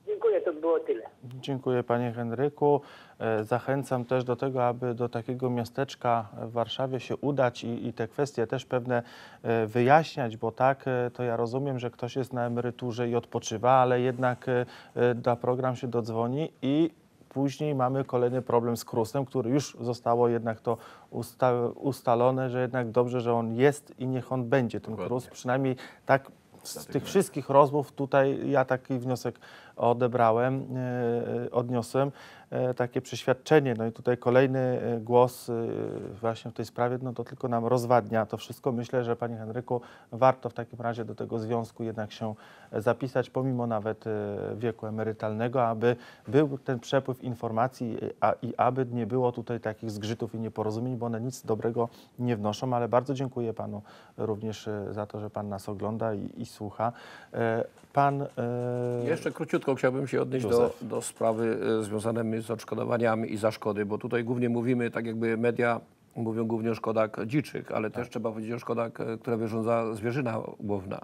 Dziękuję, to było tyle. Dziękuję panie Henryku. Zachęcam też do tego, aby do takiego miasteczka w Warszawie się udać i, i te kwestie też pewne wyjaśniać, bo tak, to ja rozumiem, że ktoś jest na emeryturze i odpoczywa, ale jednak na program się dodzwoni i później mamy kolejny problem z krustem, który już zostało jednak to usta ustalone, że jednak dobrze, że on jest i niech on będzie ten krus, przynajmniej tak. Z tych wszystkich rozmów tutaj ja taki wniosek odebrałem, e, odniosłem, e, takie przeświadczenie. No i tutaj kolejny e, głos e, właśnie w tej sprawie, no to tylko nam rozwadnia to wszystko. Myślę, że panie Henryku, warto w takim razie do tego związku jednak się zapisać, pomimo nawet e, wieku emerytalnego, aby był ten przepływ informacji a, i aby nie było tutaj takich zgrzytów i nieporozumień, bo one nic dobrego nie wnoszą, ale bardzo dziękuję panu również e, za to, że pan nas ogląda i, i słucha. E, pan... E... Jeszcze króciutko chciałbym się odnieść do, do sprawy e, związanej z odszkodowaniami i za szkody, bo tutaj głównie mówimy, tak jakby media mówią głównie o szkodach dziczych, ale też trzeba powiedzieć o szkodach, które wyrządza zwierzyna łowna.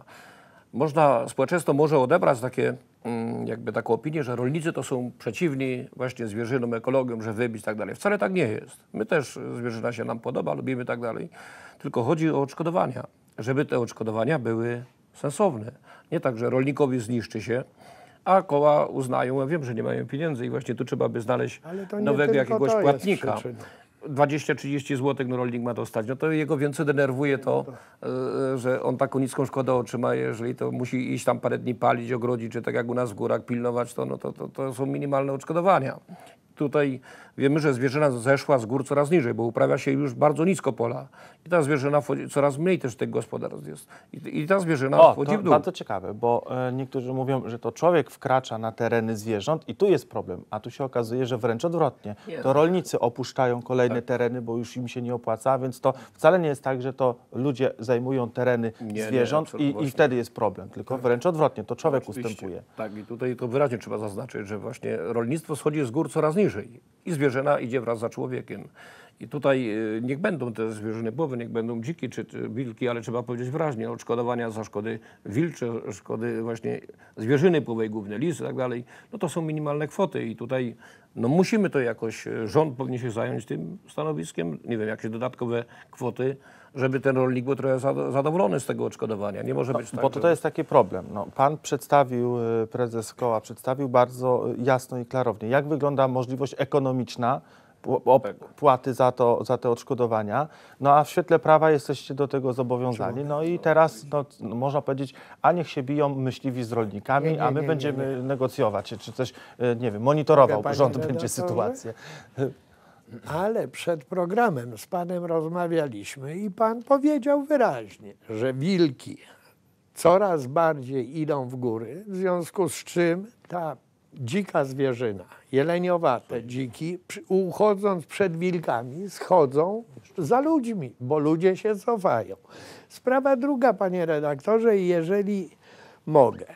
Można, społeczeństwo może odebrać takie, mm, jakby taką opinię, że rolnicy to są przeciwni właśnie zwierzynom, ekologiom, że wybić i tak dalej. Wcale tak nie jest. My też, zwierzyna się nam podoba, lubimy i tak dalej. Tylko chodzi o odszkodowania, żeby te odszkodowania były sensowne. Nie tak, że rolnikowi zniszczy się, a koła uznają, ja wiem, że nie mają pieniędzy i właśnie tu trzeba by znaleźć nowego jakiegoś płatnika. dwadzieścia trzydzieści złotych no rolnik ma dostać, no to jego więcej denerwuje to, y, że on taką niską szkodę otrzyma, jeżeli to musi iść tam parę dni palić, ogrodzić, czy tak jak u nas w górach pilnować, to, no to, to, to są minimalne odszkodowania. Tutaj wiemy, że zwierzyna zeszła z gór coraz niżej, bo uprawia się już bardzo nisko pola. I ta zwierzyna wchodzi, coraz mniej też tych gospodarstw jest. I, i ta zwierzyna o, wchodzi to w dół. Bardzo ciekawe, bo e, niektórzy mówią, że to człowiek wkracza na tereny zwierząt i tu jest problem, a tu się okazuje, że wręcz odwrotnie. Nie, to no. rolnicy opuszczają kolejne tak. tereny, bo już im się nie opłaca, więc to wcale nie jest tak, że to ludzie zajmują tereny nie, zwierząt nie, i, i wtedy jest problem, tylko tak. wręcz odwrotnie, to człowiek Oczywiście. ustępuje. Tak, i tutaj to wyraźnie trzeba zaznaczyć, że właśnie rolnictwo schodzi z gór coraz niżej i zwierzyna idzie wraz za człowiekiem. I tutaj y, niech będą te zwierzyny płowy, niech będą dziki czy, czy wilki, ale trzeba powiedzieć wyraźnie, odszkodowania za szkody wilcze, szkody właśnie zwierzyny płowej główne, lisy i tak dalej, no to są minimalne kwoty i tutaj no musimy to jakoś, rząd powinien się zająć tym stanowiskiem, nie wiem, jakieś dodatkowe kwoty, żeby ten rolnik był trochę zadowolony z tego odszkodowania. Nie może być no, tak, bo to, że... to jest taki problem. No, pan przedstawił, prezes koła przedstawił bardzo jasno i klarownie, jak wygląda możliwość ekonomiczna płaty za, to, za te odszkodowania, no a w świetle prawa jesteście do tego zobowiązani. No i teraz no, można powiedzieć, a niech się biją myśliwi z rolnikami, nie, nie, a my nie, będziemy nie, nie. negocjować, czy coś, nie wiem, monitorował rząd będzie sytuację. Ale przed programem z panem rozmawialiśmy i pan powiedział wyraźnie, że wilki coraz bardziej idą w góry, w związku z czym ta dzika zwierzyna, jeleniowate dziki, uchodząc przed wilkami, schodzą za ludźmi, bo ludzie się cofają. Sprawa druga, panie redaktorze, jeżeli mogę.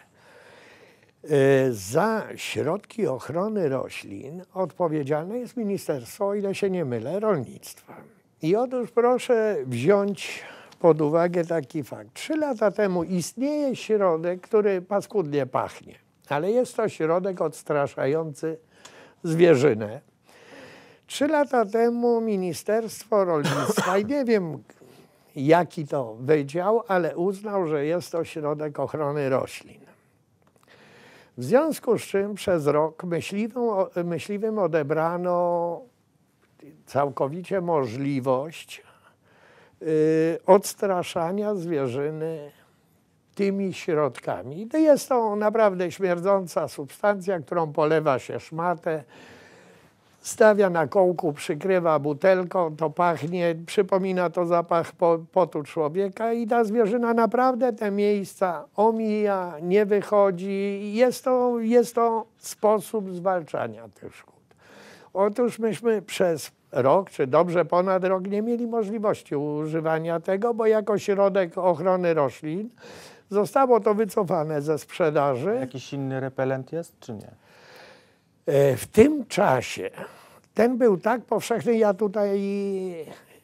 Za środki ochrony roślin odpowiedzialne jest Ministerstwo, o ile się nie mylę, Rolnictwa. I otóż proszę wziąć pod uwagę taki fakt. Trzy lata temu istnieje środek, który paskudnie pachnie, ale jest to środek odstraszający zwierzynę. Trzy lata temu Ministerstwo Rolnictwa, i nie wiem jaki to wydział, ale uznał, że jest to środek ochrony roślin. W związku z czym przez rok myśliwym, myśliwym odebrano całkowicie możliwość yy, odstraszania zwierzyny tymi środkami. To jest to naprawdę śmierdząca substancja, którą polewa się szmatę, stawia na kołku, przykrywa butelką, to pachnie, przypomina to zapach potu człowieka i ta zwierzyna naprawdę te miejsca omija, nie wychodzi. Jest to, jest to sposób zwalczania tych szkód. Otóż myśmy przez rok, czy dobrze ponad rok, nie mieli możliwości używania tego, bo jako środek ochrony roślin zostało to wycofane ze sprzedaży. Jakiś inny repelent jest, czy nie? W tym czasie ten był tak powszechny, ja tutaj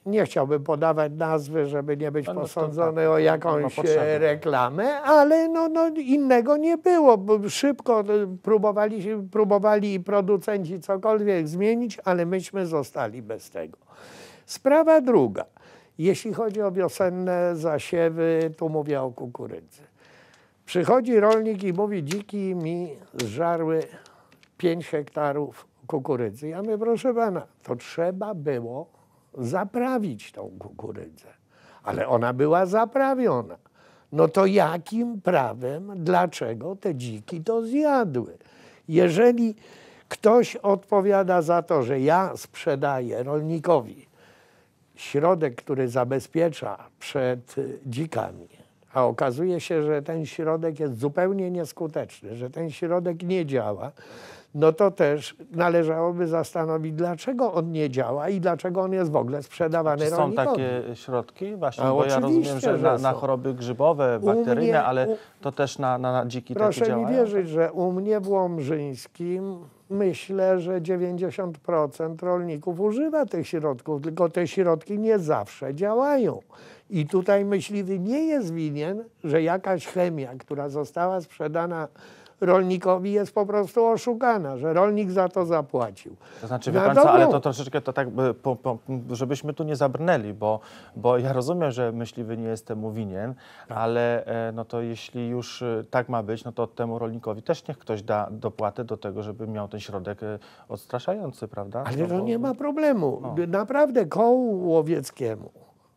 nie chciałbym podawać nazwy, żeby nie być No, no to posądzony tak, o no, jakąś potrzebne. e, reklamę, ale no, no, innego nie było, bo szybko e, próbowali, się- próbowali producenci cokolwiek zmienić, ale myśmy zostali bez tego. Sprawa druga. Jeśli chodzi o wiosenne zasiewy, tu mówię o kukurydzy. Przychodzi rolnik i mówi, dziki mi zżarły pięć hektarów kukurydzy. Ja mówię, proszę pana, to trzeba było zaprawić tą kukurydzę. Ale ona była zaprawiona. No to jakim prawem, dlaczego te dziki to zjadły? Jeżeli ktoś odpowiada za to, że ja sprzedaję rolnikowi środek, który zabezpiecza przed y, dzikami, a okazuje się, że ten środek jest zupełnie nieskuteczny, że ten środek nie działa, no to też należałoby zastanowić, dlaczego on nie działa i dlaczego on jest w ogóle sprzedawany Czy są rolnikowi. takie środki właśnie? A Bo ja rozumiem, oczywiście, że że na, na są. choroby grzybowe, U bakteryjne, mnie- ale u- to też na, na, na dziki takie Proszę mi działają? wierzyć, że u mnie w Łomżyńskim myślę, że dziewięćdziesiąt procent rolników używa tych środków, tylko te środki nie zawsze działają. I tutaj myśliwy nie jest winien, że jakaś chemia, która została sprzedana rolnikowi, jest po prostu oszukana, że rolnik za to zapłacił. To znaczy, wie Na pan co, ale dobrą- to troszeczkę to tak, by, po, po, żebyśmy tu nie zabrnęli, bo, bo ja rozumiem, że myśliwy nie jest temu winien, ale e, no to jeśli już e, tak ma być, no to temu rolnikowi też niech ktoś da dopłatę do tego, żeby miał ten środek e, odstraszający, prawda? Ale No to bo- nie ma problemu. Naprawdę kołu łowieckiemu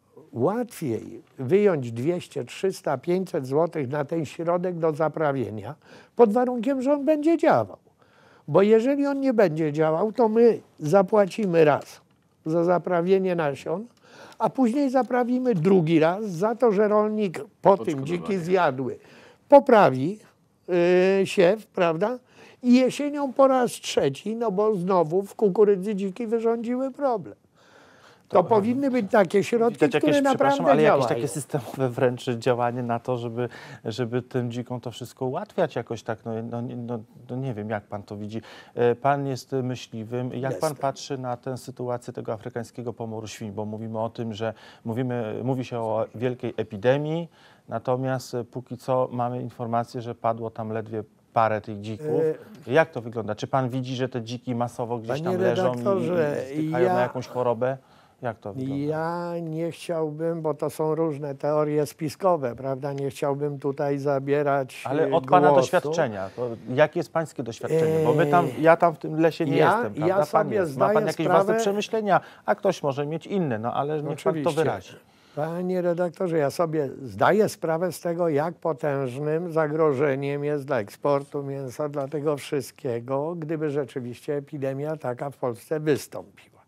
łatwiej wyjąć dwieście, trzysta, pięćset złotych na ten środek do zaprawienia, pod warunkiem, że on będzie działał. Bo jeżeli on nie będzie działał, to my zapłacimy raz za zaprawienie nasion, a później zaprawimy drugi raz za to, że rolnik po tym dziki zjadły poprawi yy, siew, prawda? I jesienią po raz trzeci, no bo znowu w kukurydzy dziki wyrządziły problem. To powinny być takie środki, Widać które jakieś, przepraszam, naprawdę ale jakieś działają. takie systemowe wręcz działanie na to, żeby, żeby tym dzikom to wszystko ułatwiać jakoś tak, no, no, no, no nie wiem, jak pan to widzi. E, Pan jest myśliwym. Jak pan Jestem. patrzy na tę sytuację tego afrykańskiego pomoru świń? Bo mówimy o tym, że mówimy, mówi się o wielkiej epidemii, natomiast e, póki co mamy informację, że padło tam ledwie parę tych dzików. Jak to wygląda? Czy pan widzi, że te dziki masowo gdzieś Panie tam leżą i, redaktorze, i stykają ja- na jakąś chorobę? Jak to wygląda? Ja nie chciałbym, bo to są różne teorie spiskowe, prawda? Nie chciałbym tutaj zabierać Ale e, od pana głosu. doświadczenia, to jakie jest pańskie doświadczenie? Bo my tam, ja tam w tym lesie nie Ja- jestem, ja prawda? Pan sobie jest. Ma pan zdaję jakieś sprawę- własne przemyślenia, a ktoś może mieć inne, no ale niech pan to Oczywiście. wyrazi. Panie redaktorze, ja sobie zdaję sprawę z tego, jak potężnym zagrożeniem jest dla eksportu mięsa, dla tego wszystkiego, gdyby rzeczywiście epidemia taka w Polsce wystąpiła.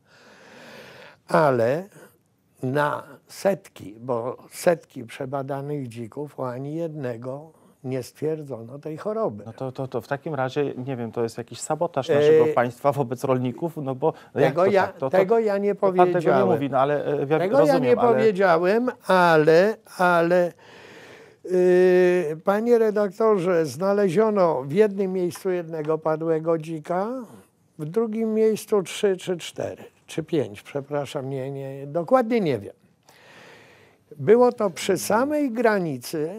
Ale na setki, bo setki przebadanych dzików, o ani jednego nie stwierdzono tej choroby. No to, to, to w takim razie, nie wiem, to jest jakiś sabotaż naszego E, państwa wobec rolników, no bo no jak Tego, to ja, tak? To, to, tego ja nie to pan tego nie powiedziałem. mówi, no ale e, ja Tego rozumiem, ja nie ale... powiedziałem, ale, ale yy, panie redaktorze, znaleziono w jednym miejscu jednego padłego dzika, w drugim miejscu trzy czy cztery, czy pięć, przepraszam, nie, nie, dokładnie nie wiem. Było to przy samej granicy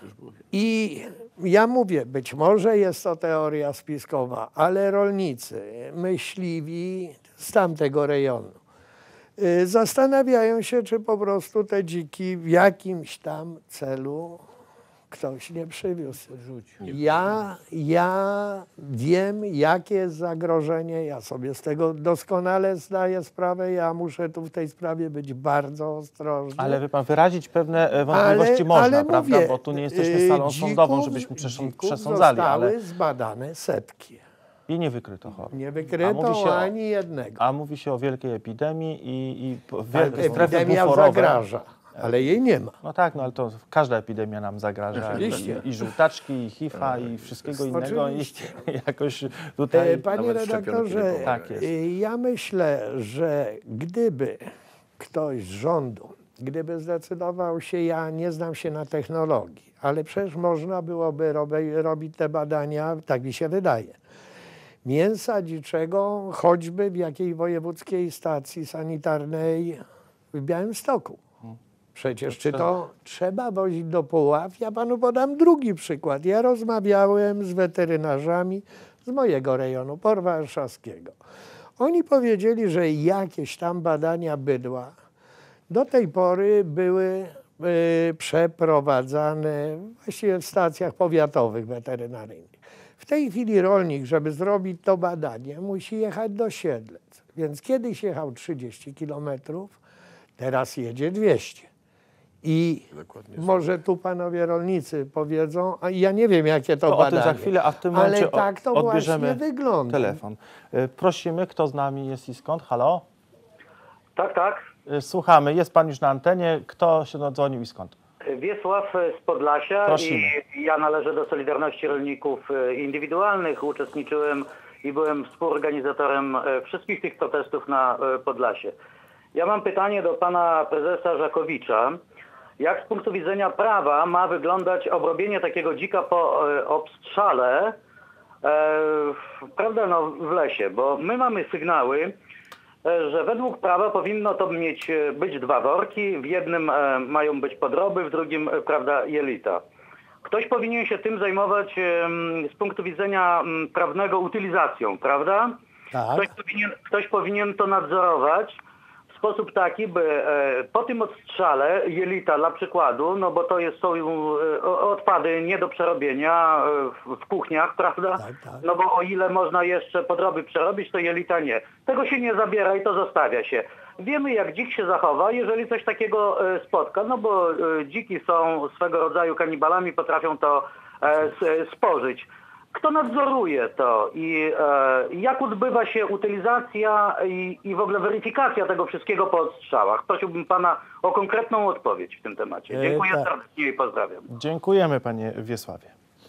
i ja mówię, być może jest to teoria spiskowa, ale rolnicy, myśliwi z tamtego rejonu y, zastanawiają się, czy po prostu te dziki w jakimś tam celu ktoś nie przywiózł. Ja, ja wiem, jakie jest zagrożenie, ja sobie z tego doskonale zdaję sprawę, ja muszę tu w tej sprawie być bardzo ostrożny. Ale wie pan, wyrazić pewne e, wątpliwości Ale- można, ale prawda? mówię, Bo tu nie jesteśmy y, salą dzików- sądową, żebyśmy przesą- dzików przesądzali, zostały ale zbadane setki. i nie wykryto choroby. Nie A wykryto mówi się o- ani jednego. A mówi się o wielkiej epidemii i, i po- Ale wielkie strefy epidemia buforowe. zagraża, ale jej nie ma. No tak, no ale to każda epidemia nam zagraża. Oczywiście. I, i żółtaczki, i hifa, i wszystkiego innego. I Oczywiście. jakoś tutaj... E, Panie nawet szczepionki nie redaktorze, było. Tak jest. e, ja myślę, że gdyby ktoś z rządu, gdyby zdecydował się, ja nie znam się na technologii, ale przecież można byłoby robi, robić te badania, tak mi się wydaje, mięsa dziczego choćby w jakiej wojewódzkiej stacji sanitarnej w Białymstoku. Przecież czy to trzeba wozić do Puław? Ja panu podam drugi przykład. Ja rozmawiałem z weterynarzami z mojego rejonu, podwarszawskiego. Oni powiedzieli, że jakieś tam badania bydła do tej pory były y, przeprowadzane właściwie w stacjach powiatowych weterynaryjnych. W tej chwili rolnik, żeby zrobić to badanie, musi jechać do Siedlec. Więc kiedyś jechał trzydzieści kilometrów, teraz jedzie dwieście. I Dokładnie. może tu panowie rolnicy powiedzą, a ja nie wiem, jakie to, To o badanie. tym za chwilę, a w tym momencie ale tak to odbierzemy właśnie wygląda. telefon. Y, Prosimy, kto z nami jest i skąd? Halo? Tak, tak. Y, Słuchamy, jest pan już na antenie. Kto się dodzwonił i skąd? Wiesław z Podlasia. Prosimy. I ja należę do Solidarności Rolników Indywidualnych. Uczestniczyłem i byłem współorganizatorem wszystkich tych protestów na Podlasie. Ja mam pytanie do pana prezesa Żakowicza. Jak z punktu widzenia prawa ma wyglądać obrobienie takiego dzika po e, obstrzale, e, prawda, no, w lesie? Bo my mamy sygnały, e, że według prawa powinno to mieć e, być dwa worki. W jednym e, mają być podroby, w drugim, e, prawda, jelita. Ktoś powinien się tym zajmować e, z punktu widzenia m, prawnego utylizacją, prawda? Tak. Ktoś powinien, ktoś powinien to nadzorować w sposób taki, by e, po tym odstrzale jelita dla przykładu, no bo to jest, są e, odpady nie do przerobienia e, w, w kuchniach, prawda? Tak, tak. No bo o ile można jeszcze podroby przerobić, to jelita nie. Tego się nie zabiera i to zostawia się. Wiemy, jak dzik się zachowa, jeżeli coś takiego e, spotka, no bo e, dziki są swego rodzaju kanibalami, potrafią to e, s, spożyć. Kto nadzoruje to i e, jak odbywa się utylizacja i, i w ogóle weryfikacja tego wszystkiego po odstrzałach? Prosiłbym pana o konkretną odpowiedź w tym temacie. Dziękuję E, tak. serdecznie i pozdrawiam. Dziękujemy, panie Wiesławie.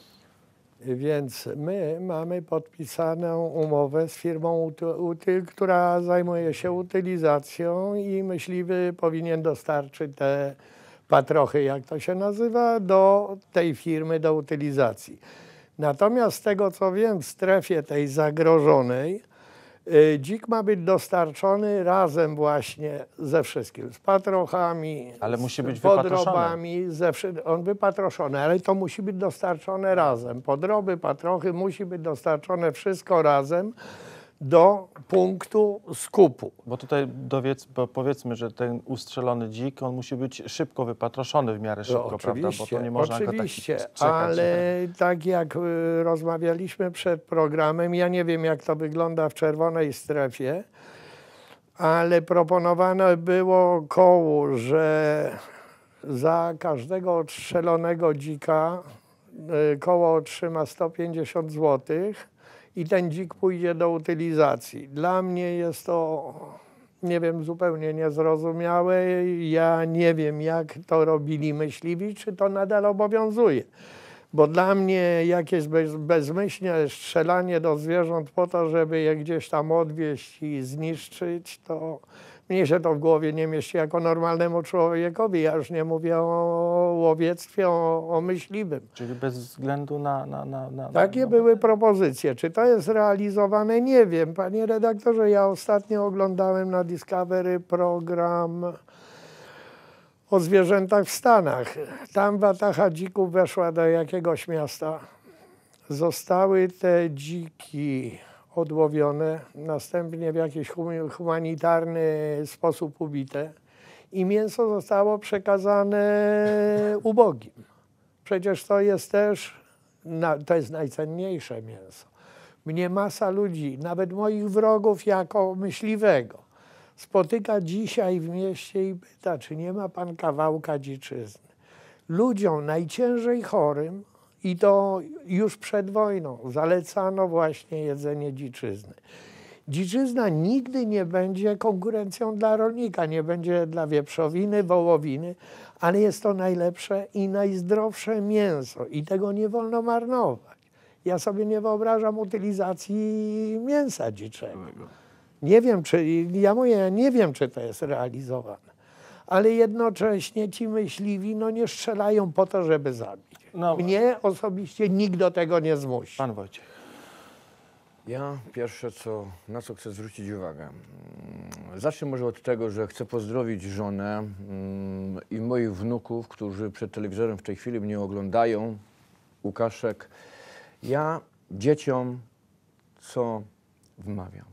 Więc my mamy podpisaną umowę z firmą Utyl, która zajmuje się utylizacją i myśliwy powinien dostarczyć te patrochy, jak to się nazywa, do tej firmy do utylizacji. Natomiast z tego, co wiem, w strefie tej zagrożonej y, dzik ma być dostarczony razem właśnie ze wszystkim, z patrochami, Ale musi być z podrobami, ze wszy... on wypatroszony, ale to musi być dostarczone razem. Podroby, patrochy, musi być dostarczone wszystko razem do punktu skupu. Bo tutaj dowiedz, bo powiedzmy, że ten ustrzelony dzik, on musi być szybko wypatroszony w miarę szybko, No, prawda? Bo to nie można go oczywiście, tak czekać. ale tak jak y, rozmawialiśmy przed programem, ja nie wiem, jak to wygląda w czerwonej strefie, ale proponowane było kołu, że za każdego odstrzelonego dzika y, koło otrzyma sto pięćdziesiąt złotych i ten dzik pójdzie do utylizacji. Dla mnie jest to, nie wiem, zupełnie niezrozumiałe. Ja nie wiem, jak to robili myśliwi, czy to nadal obowiązuje. Bo dla mnie jakieś bez, bezmyślne strzelanie do zwierząt po to, żeby je gdzieś tam odwieźć i zniszczyć, to mnie się to w głowie nie mieści jako normalnemu człowiekowi. Ja już nie mówię o łowiectwie, o, o myśliwym. Czyli bez względu na... na, na, na Takie na... były propozycje. Czy to jest realizowane? Nie wiem. Panie redaktorze, ja ostatnio oglądałem na Discovery program o zwierzętach w Stanach. Tam wataha dzików weszła do jakiegoś miasta. Zostały te dziki odłowione, następnie w jakiś humanitarny sposób ubite i mięso zostało przekazane ubogim. Przecież to jest też, to jest najcenniejsze mięso. Mnie masa ludzi, nawet moich wrogów jako myśliwego, spotyka dzisiaj w mieście i pyta, czy nie ma pan kawałka dziczyzny. Ludziom najciężej chorym, i to już przed wojną, zalecano właśnie jedzenie dziczyzny. Dziczyzna nigdy nie będzie konkurencją dla rolnika, nie będzie dla wieprzowiny, wołowiny, ale jest to najlepsze i najzdrowsze mięso i tego nie wolno marnować. Ja sobie nie wyobrażam utylizacji mięsa dziczego. Nie wiem, czy, ja mówię, ja nie wiem, czy to jest realizowane, ale jednocześnie ci myśliwi no, nie strzelają po to, żeby zabić. No, Mnie osobiście nikt do tego nie zmusi. Pan Wojciech. Ja pierwsze, co, na co chcę zwrócić uwagę. Zacznę może od tego, że chcę pozdrowić żonę mm, i moich wnuków, którzy przed telewizorem w tej chwili mnie oglądają. Łukaszek. Ja dzieciom co wmawiam?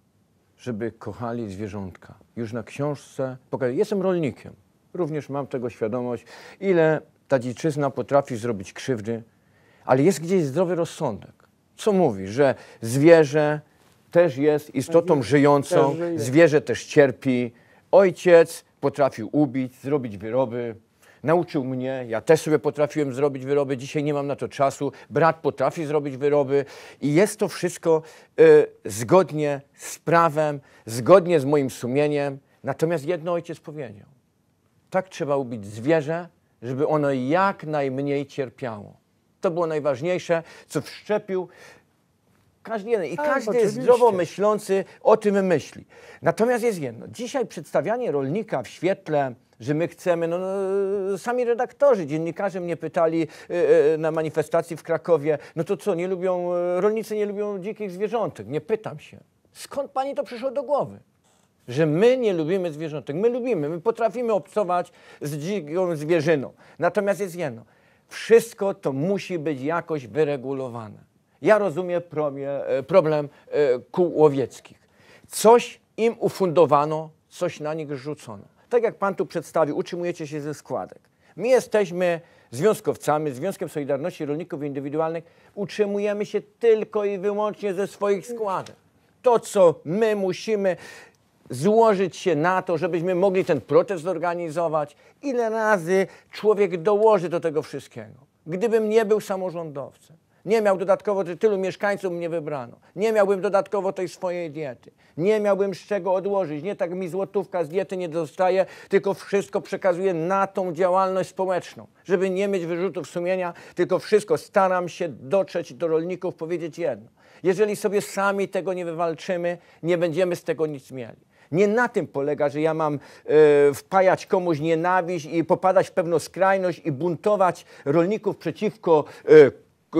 Żeby kochali zwierzątka. Już na książce pokazuję. Jestem rolnikiem. Również mam tego świadomość, ile ta dziczyzna potrafi zrobić krzywdy, ale jest gdzieś zdrowy rozsądek. Co mówi? Że zwierzę też jest istotą żyjącą, zwierzę też cierpi. Ojciec potrafił ubić, zrobić wyroby. Nauczył mnie, ja też sobie potrafiłem zrobić wyroby, dzisiaj nie mam na to czasu. Brat potrafi zrobić wyroby i jest to wszystko y, zgodnie z prawem, zgodnie z moim sumieniem. Natomiast jedno ojciec powiedział. Tak trzeba ubić zwierzę, żeby ono jak najmniej cierpiało. To było najważniejsze, co wszczepił każdy jeden. I tak, każdy oczywiście. zdrowo myślący o tym myśli. Natomiast jest jedno. Dzisiaj przedstawianie rolnika w świetle, że my chcemy, no, no sami redaktorzy, dziennikarze mnie pytali y, y, na manifestacji w Krakowie, no to co, nie lubią, y, rolnicy nie lubią dzikich zwierzątek. Nie pytam się. Skąd pani to przyszło do głowy? Że my nie lubimy zwierzątek. My lubimy, my potrafimy obcować z dziką zwierzyną. Natomiast jest jedno. Wszystko to musi być jakoś wyregulowane. Ja rozumiem problem kół łowieckich. Coś im ufundowano, coś na nich rzucono. Tak jak pan tu przedstawił, utrzymujecie się ze składek. My jesteśmy związkowcami, Związkiem Solidarności Rolników Indywidualnych, utrzymujemy się tylko i wyłącznie ze swoich składek. To, co my musimy złożyć się na to, żebyśmy mogli ten protest zorganizować. Ile razy człowiek dołoży do tego wszystkiego? Gdybym nie był samorządowcem, nie miał dodatkowo tylu mieszkańców mnie wybrano, nie miałbym dodatkowo tej swojej diety, nie miałbym z czego odłożyć, nie tak mi złotówka z diety nie dostaje, tylko wszystko przekazuję na tą działalność społeczną, żeby nie mieć wyrzutów sumienia, tylko wszystko staram się dotrzeć do rolników, powiedzieć jedno. Jeżeli sobie sami tego nie wywalczymy, nie będziemy z tego nic mieli. Nie na tym polega, że ja mam e, wpajać komuś nienawiść i popadać w pewną skrajność i buntować rolników przeciwko e, k,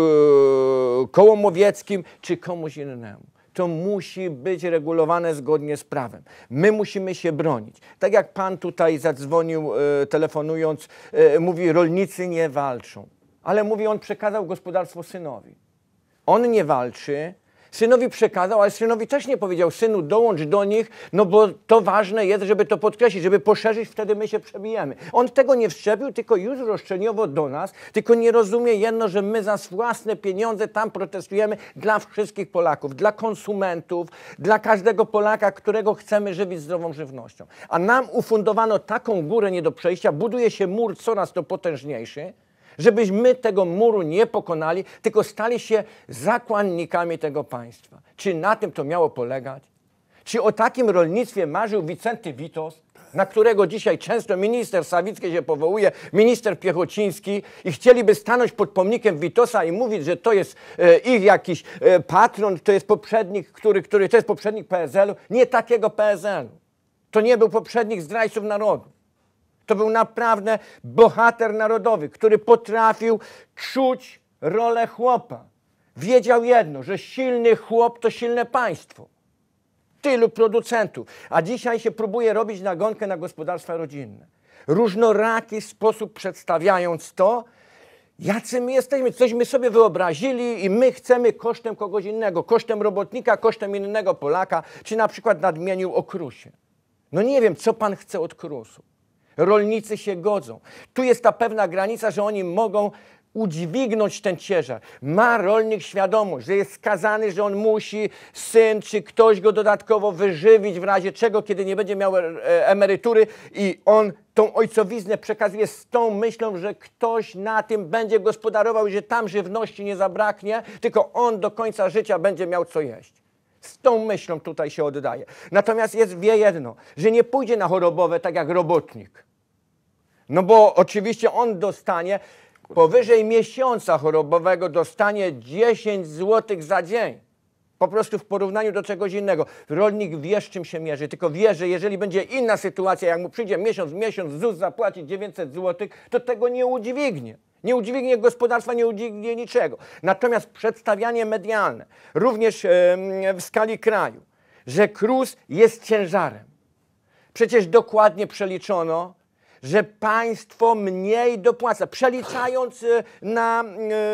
kołom łowieckim czy komuś innemu. To musi być regulowane zgodnie z prawem. My musimy się bronić. Tak jak pan tutaj zadzwonił, e, telefonując, e, mówi, rolnicy nie walczą. Ale mówi, on przekazał gospodarstwo synowi. On nie walczy. Synowi przekazał, ale synowi też nie powiedział, synu, dołącz do nich, no bo to ważne jest, żeby to podkreślić, żeby poszerzyć, wtedy my się przebijemy. On tego nie wszczepił, tylko już roszczeniowo do nas, tylko nie rozumie jedno, że my za własne pieniądze tam protestujemy dla wszystkich Polaków, dla konsumentów, dla każdego Polaka, którego chcemy żywić zdrową żywnością. A nam ufundowano taką górę nie do przejścia, buduje się mur coraz to potężniejszy, żebyśmy tego muru nie pokonali, tylko stali się zakładnikami tego państwa. Czy na tym to miało polegać? Czy o takim rolnictwie marzył Wicenty Witos, na którego dzisiaj często minister Sawicki się powołuje, minister Piechociński i chcieliby stanąć pod pomnikiem Witosa i mówić, że to jest e, ich jakiś e, patron, to jest poprzednik, który, który to jest poprzednik P S L-u. Nie takiego P S L-u. To nie był poprzednik zdrajców narodu. To był naprawdę bohater narodowy, który potrafił czuć rolę chłopa. Wiedział jedno, że silny chłop to silne państwo. Tylu producentów. A dzisiaj się próbuje robić nagonkę na gospodarstwa rodzinne. Różnoraki sposób przedstawiając to, jacy my jesteśmy, cośmy sobie wyobrazili i my chcemy kosztem kogoś innego, kosztem robotnika, kosztem innego Polaka, czy na przykład nadmienił o Krusie. No nie wiem, co pan chce od Krusu. Rolnicy się godzą. Tu jest ta pewna granica, że oni mogą udźwignąć ten ciężar. Ma rolnik świadomość, że jest skazany, że on musi, syn czy ktoś go dodatkowo wyżywić w razie czego, kiedy nie będzie miał emerytury i on tą ojcowiznę przekazuje z tą myślą, że ktoś na tym będzie gospodarował i że tam żywności nie zabraknie, tylko on do końca życia będzie miał co jeść. Z tą myślą tutaj się oddaje. Natomiast jest wie jedno, że nie pójdzie na chorobowe tak jak robotnik. No bo oczywiście on dostanie powyżej miesiąca chorobowego dostanie dziesięć złotych za dzień. Po prostu w porównaniu do czegoś innego. Rolnik wie, z czym się mierzy, tylko wie, że jeżeli będzie inna sytuacja, jak mu przyjdzie miesiąc, miesiąc, Z U S zapłaci dziewięćset złotych, to tego nie udźwignie. Nie udźwignie gospodarstwa, nie udźwignie niczego. Natomiast przedstawianie medialne, również w skali kraju, że K R U S jest ciężarem. Przecież dokładnie przeliczono, że państwo mniej dopłaca. Przeliczając na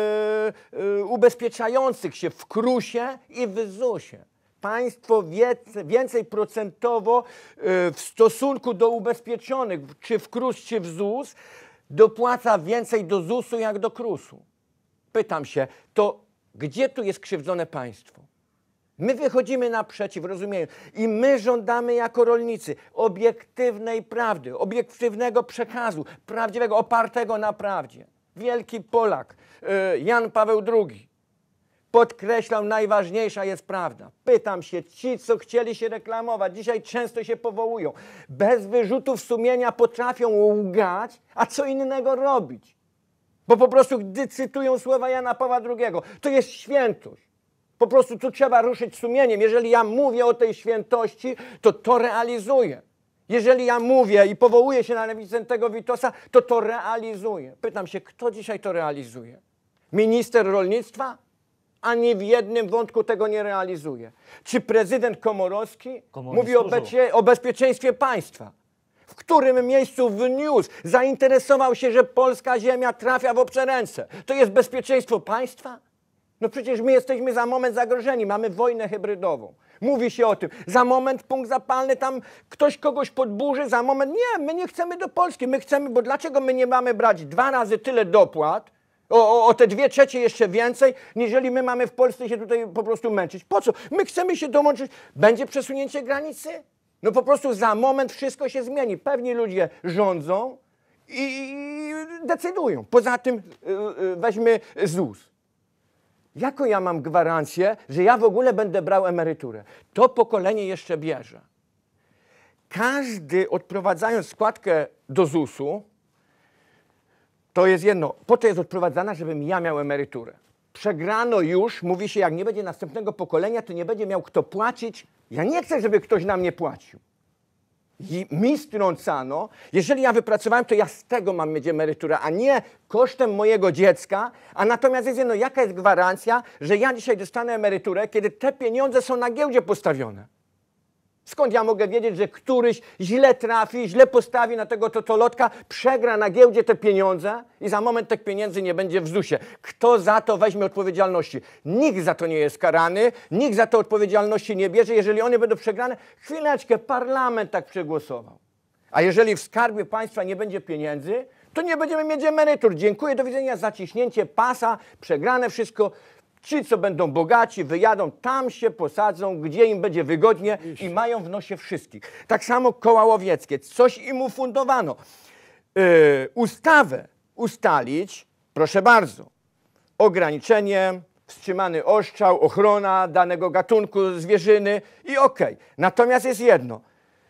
e, e, ubezpieczających się w K R U S-ie i w Z U S-ie. Państwo więcej, więcej procentowo e, w stosunku do ubezpieczonych, czy w K R U S, czy w Z U S, dopłaca więcej do Z U S-u jak do K R U S-u. Pytam się, to gdzie tu jest krzywdzone państwo? My wychodzimy naprzeciw, rozumiem, i my żądamy jako rolnicy obiektywnej prawdy, obiektywnego przekazu, prawdziwego, opartego na prawdzie. Wielki Polak, Jan Paweł drugi, podkreślał, najważniejsza jest prawda. Pytam się, ci, co chcieli się reklamować, dzisiaj często się powołują, bez wyrzutów sumienia potrafią łgać, a co innego robić. Bo po prostu, gdy cytują słowa Jana Pawła drugiego, to jest świętość. Po prostu tu trzeba ruszyć sumieniem. Jeżeli ja mówię o tej świętości, to to realizuję. Jeżeli ja mówię i powołuję się na Wicentego Witosa, to to realizuję. Pytam się, kto dzisiaj to realizuje? Minister rolnictwa? Ani w jednym wątku tego nie realizuje. Czy prezydent Komorowski mówi o, becie, o bezpieczeństwie państwa? W którym miejscu wniósł, zainteresował się, że polska ziemia trafia w obce ręce? To jest bezpieczeństwo państwa? No przecież my jesteśmy za moment zagrożeni, mamy wojnę hybrydową. Mówi się o tym, za moment punkt zapalny, tam ktoś kogoś podburzy, za moment, nie, my nie chcemy do Polski, my chcemy, bo dlaczego my nie mamy brać dwa razy tyle dopłat, o, o, o te dwie trzecie jeszcze więcej, niżeli my mamy w Polsce się tutaj po prostu męczyć. Po co? My chcemy się dołączyć, będzie przesunięcie granicy? No po prostu za moment wszystko się zmieni. Pewni ludzie rządzą i decydują. Poza tym weźmy Z U S. Jaką ja mam gwarancję, że ja w ogóle będę brał emeryturę? To pokolenie jeszcze bierze. Każdy, odprowadzając składkę do Z U S-u, to jest jedno, po to jest odprowadzana, żebym ja miał emeryturę. Przegrano już, mówi się, jak nie będzie następnego pokolenia, to nie będzie miał kto płacić. Ja nie chcę, żeby ktoś nam nie płacił. I mi strącano, jeżeli ja wypracowałem, to ja z tego mam mieć emeryturę, a nie kosztem mojego dziecka. A natomiast jest jedno, jaka jest gwarancja, że ja dzisiaj dostanę emeryturę, kiedy te pieniądze są na giełdzie postawione? Skąd ja mogę wiedzieć, że któryś źle trafi, źle postawi na tego totolotka, przegra na giełdzie te pieniądze i za moment tych pieniędzy nie będzie w Z U S-ie? Kto za to weźmie odpowiedzialności? Nikt za to nie jest karany, nikt za to odpowiedzialności nie bierze. Jeżeli one będą przegrane, chwileczkę, parlament tak przegłosował. A jeżeli w skarbie państwa nie będzie pieniędzy, to nie będziemy mieć emerytur. Dziękuję, do widzenia, zaciśnięcie pasa, przegrane wszystko. Ci, co będą bogaci, wyjadą, tam się posadzą, gdzie im będzie wygodnie i mają w nosie wszystkich. Tak samo koła łowieckie, coś im ufundowano. Yy, ustawę ustalić, proszę bardzo, ograniczenie, wstrzymany ostrzał, ochrona danego gatunku zwierzyny i okej. Okay. Natomiast jest jedno,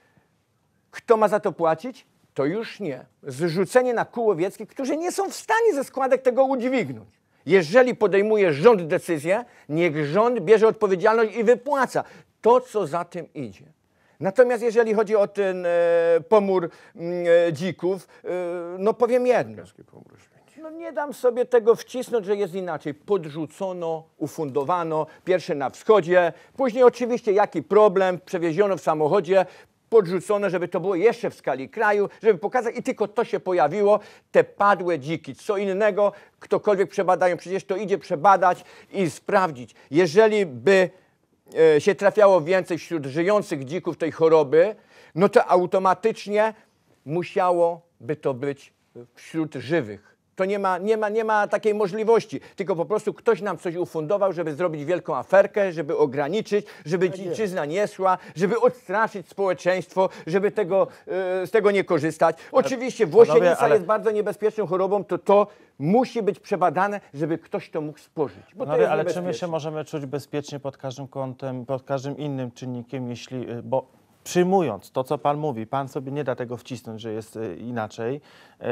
kto ma za to płacić? To już nie. Zrzucenie na kół łowieckie, którzy nie są w stanie ze składek tego udźwignąć. Jeżeli podejmuje rząd decyzję, niech rząd bierze odpowiedzialność i wypłaca to, co za tym idzie. Natomiast jeżeli chodzi o ten e, pomór e, dzików, e, no powiem jedno. No nie dam sobie tego wcisnąć, że jest inaczej. Podrzucono, ufundowano, pierwsze na wschodzie, później oczywiście jaki problem, przewieziono w samochodzie, podrzucono, żeby to było jeszcze w skali kraju, żeby pokazać i tylko to się pojawiło, te padłe dziki. Co innego, ktokolwiek przebadają, przecież to idzie przebadać i sprawdzić. Jeżeli by e, się trafiało więcej wśród żyjących dzików tej choroby, no to automatycznie musiałoby to być wśród żywych. To nie ma, nie ma, nie ma takiej możliwości, tylko po prostu ktoś nam coś ufundował, żeby zrobić wielką aferkę, żeby ograniczyć, żeby dziczyzna nie szła, żeby odstraszyć społeczeństwo, żeby tego, e, z tego nie korzystać. Oczywiście włosienica ale... jest bardzo niebezpieczną chorobą, to to musi być przebadane, żeby ktoś to mógł spożyć. Bo to jest ale czy my się możemy czuć bezpiecznie pod każdym kątem, pod każdym innym czynnikiem, jeśli... bo przyjmując to, co Pan mówi, Pan sobie nie da tego wcisnąć, że jest inaczej.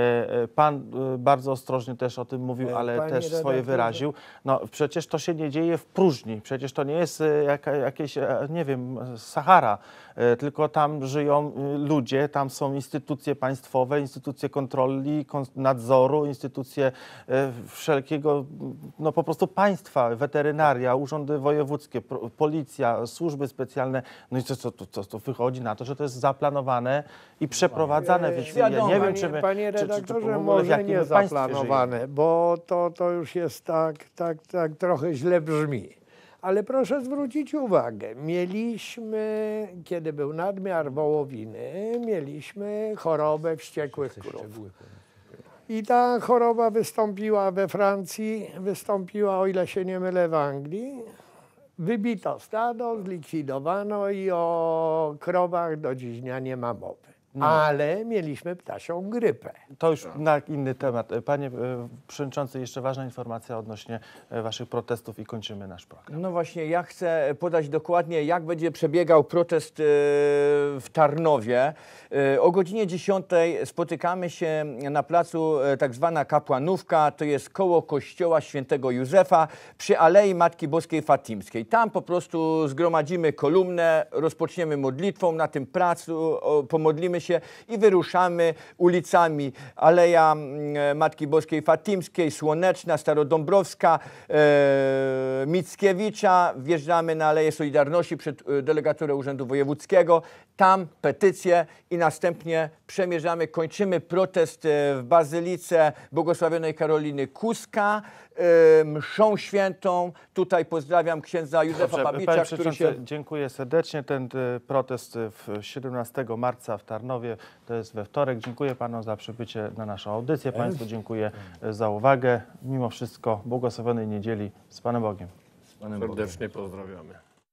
Pan bardzo ostrożnie też o tym mówił, ale Panie też swoje redaktorze. wyraził. No przecież to się nie dzieje w próżni, przecież to nie jest jaka, jakieś, nie wiem, Sahara, tylko tam żyją ludzie, tam są instytucje państwowe, instytucje kontroli, nadzoru, instytucje wszelkiego, no po prostu państwa, weterynaria, urzędy wojewódzkie, policja, służby specjalne. No i co, co, co, co wychodzi na to, że to jest zaplanowane i przeprowadzane, więc ja nie wiem, czy my, Panie czy, czy, czy redaktorze, w ogóle w może jakim nie my państwie zaplanowane, żyjemy. bo to, to już jest tak, tak, tak trochę źle brzmi. Ale proszę zwrócić uwagę, mieliśmy, kiedy był nadmiar wołowiny, mieliśmy chorobę wściekłych krów. I ta choroba wystąpiła we Francji, wystąpiła, o ile się nie mylę, w Anglii. Wybito stado, zlikwidowano i o krowach do dziś dnia nie ma mowy. No. Ale mieliśmy ptasią grypę. To już na inny temat. Panie e, Przewodniczący, jeszcze ważna informacja odnośnie e, Waszych protestów i kończymy nasz program. No właśnie, ja chcę podać dokładnie, jak będzie przebiegał protest e, w Tarnowie. E, o godzinie dziesiątej spotykamy się na placu e, tak zwana Kapłanówka, to jest koło kościoła świętego Józefa przy Alei Matki Boskiej Fatimskiej. Tam po prostu zgromadzimy kolumnę, rozpoczniemy modlitwą na tym placu, o, pomodlimy się i wyruszamy ulicami Aleja Matki Boskiej Fatimskiej, Słoneczna, Starodąbrowska, e, Mickiewicza. Wjeżdżamy na Aleję Solidarności przed delegaturę Urzędu Wojewódzkiego. Tam petycję i następnie przemierzamy, kończymy protest w Bazylice Błogosławionej Karoliny Kuska, e, mszą świętą. Tutaj pozdrawiam księdza Józefa Dobrze, Babicza, panie który się... Dziękuję serdecznie. Ten y, protest w siedemnastego marca w Tarnowie, to jest we wtorek. Dziękuję Panu za przybycie na naszą audycję. Państwu dziękuję za uwagę. Mimo wszystko błogosławionej niedzieli. Z Panem Bogiem. Z Panem Serdecznie pozdrawiamy.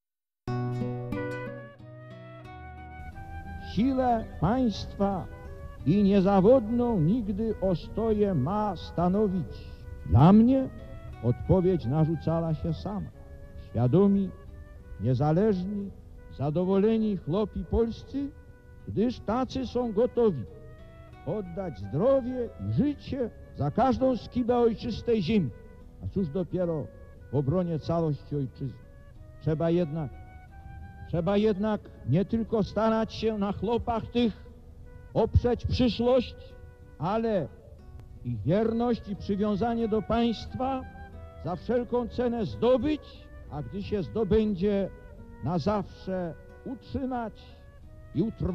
Siłę państwa i niezawodną nigdy ostoję ma stanowić. Dla mnie odpowiedź narzucała się sama. Świadomi, niezależni, zadowoleni chłopi polscy, gdyż tacy są gotowi oddać zdrowie i życie za każdą skibę ojczystej ziemi. A cóż dopiero w obronie całości ojczyzny. Trzeba jednak Trzeba jednak nie tylko starać się na chłopach tych oprzeć przyszłość, ale ich wierność i przywiązanie do państwa za wszelką cenę zdobyć, a gdy się zdobędzie, na zawsze utrzymać i utrwalić.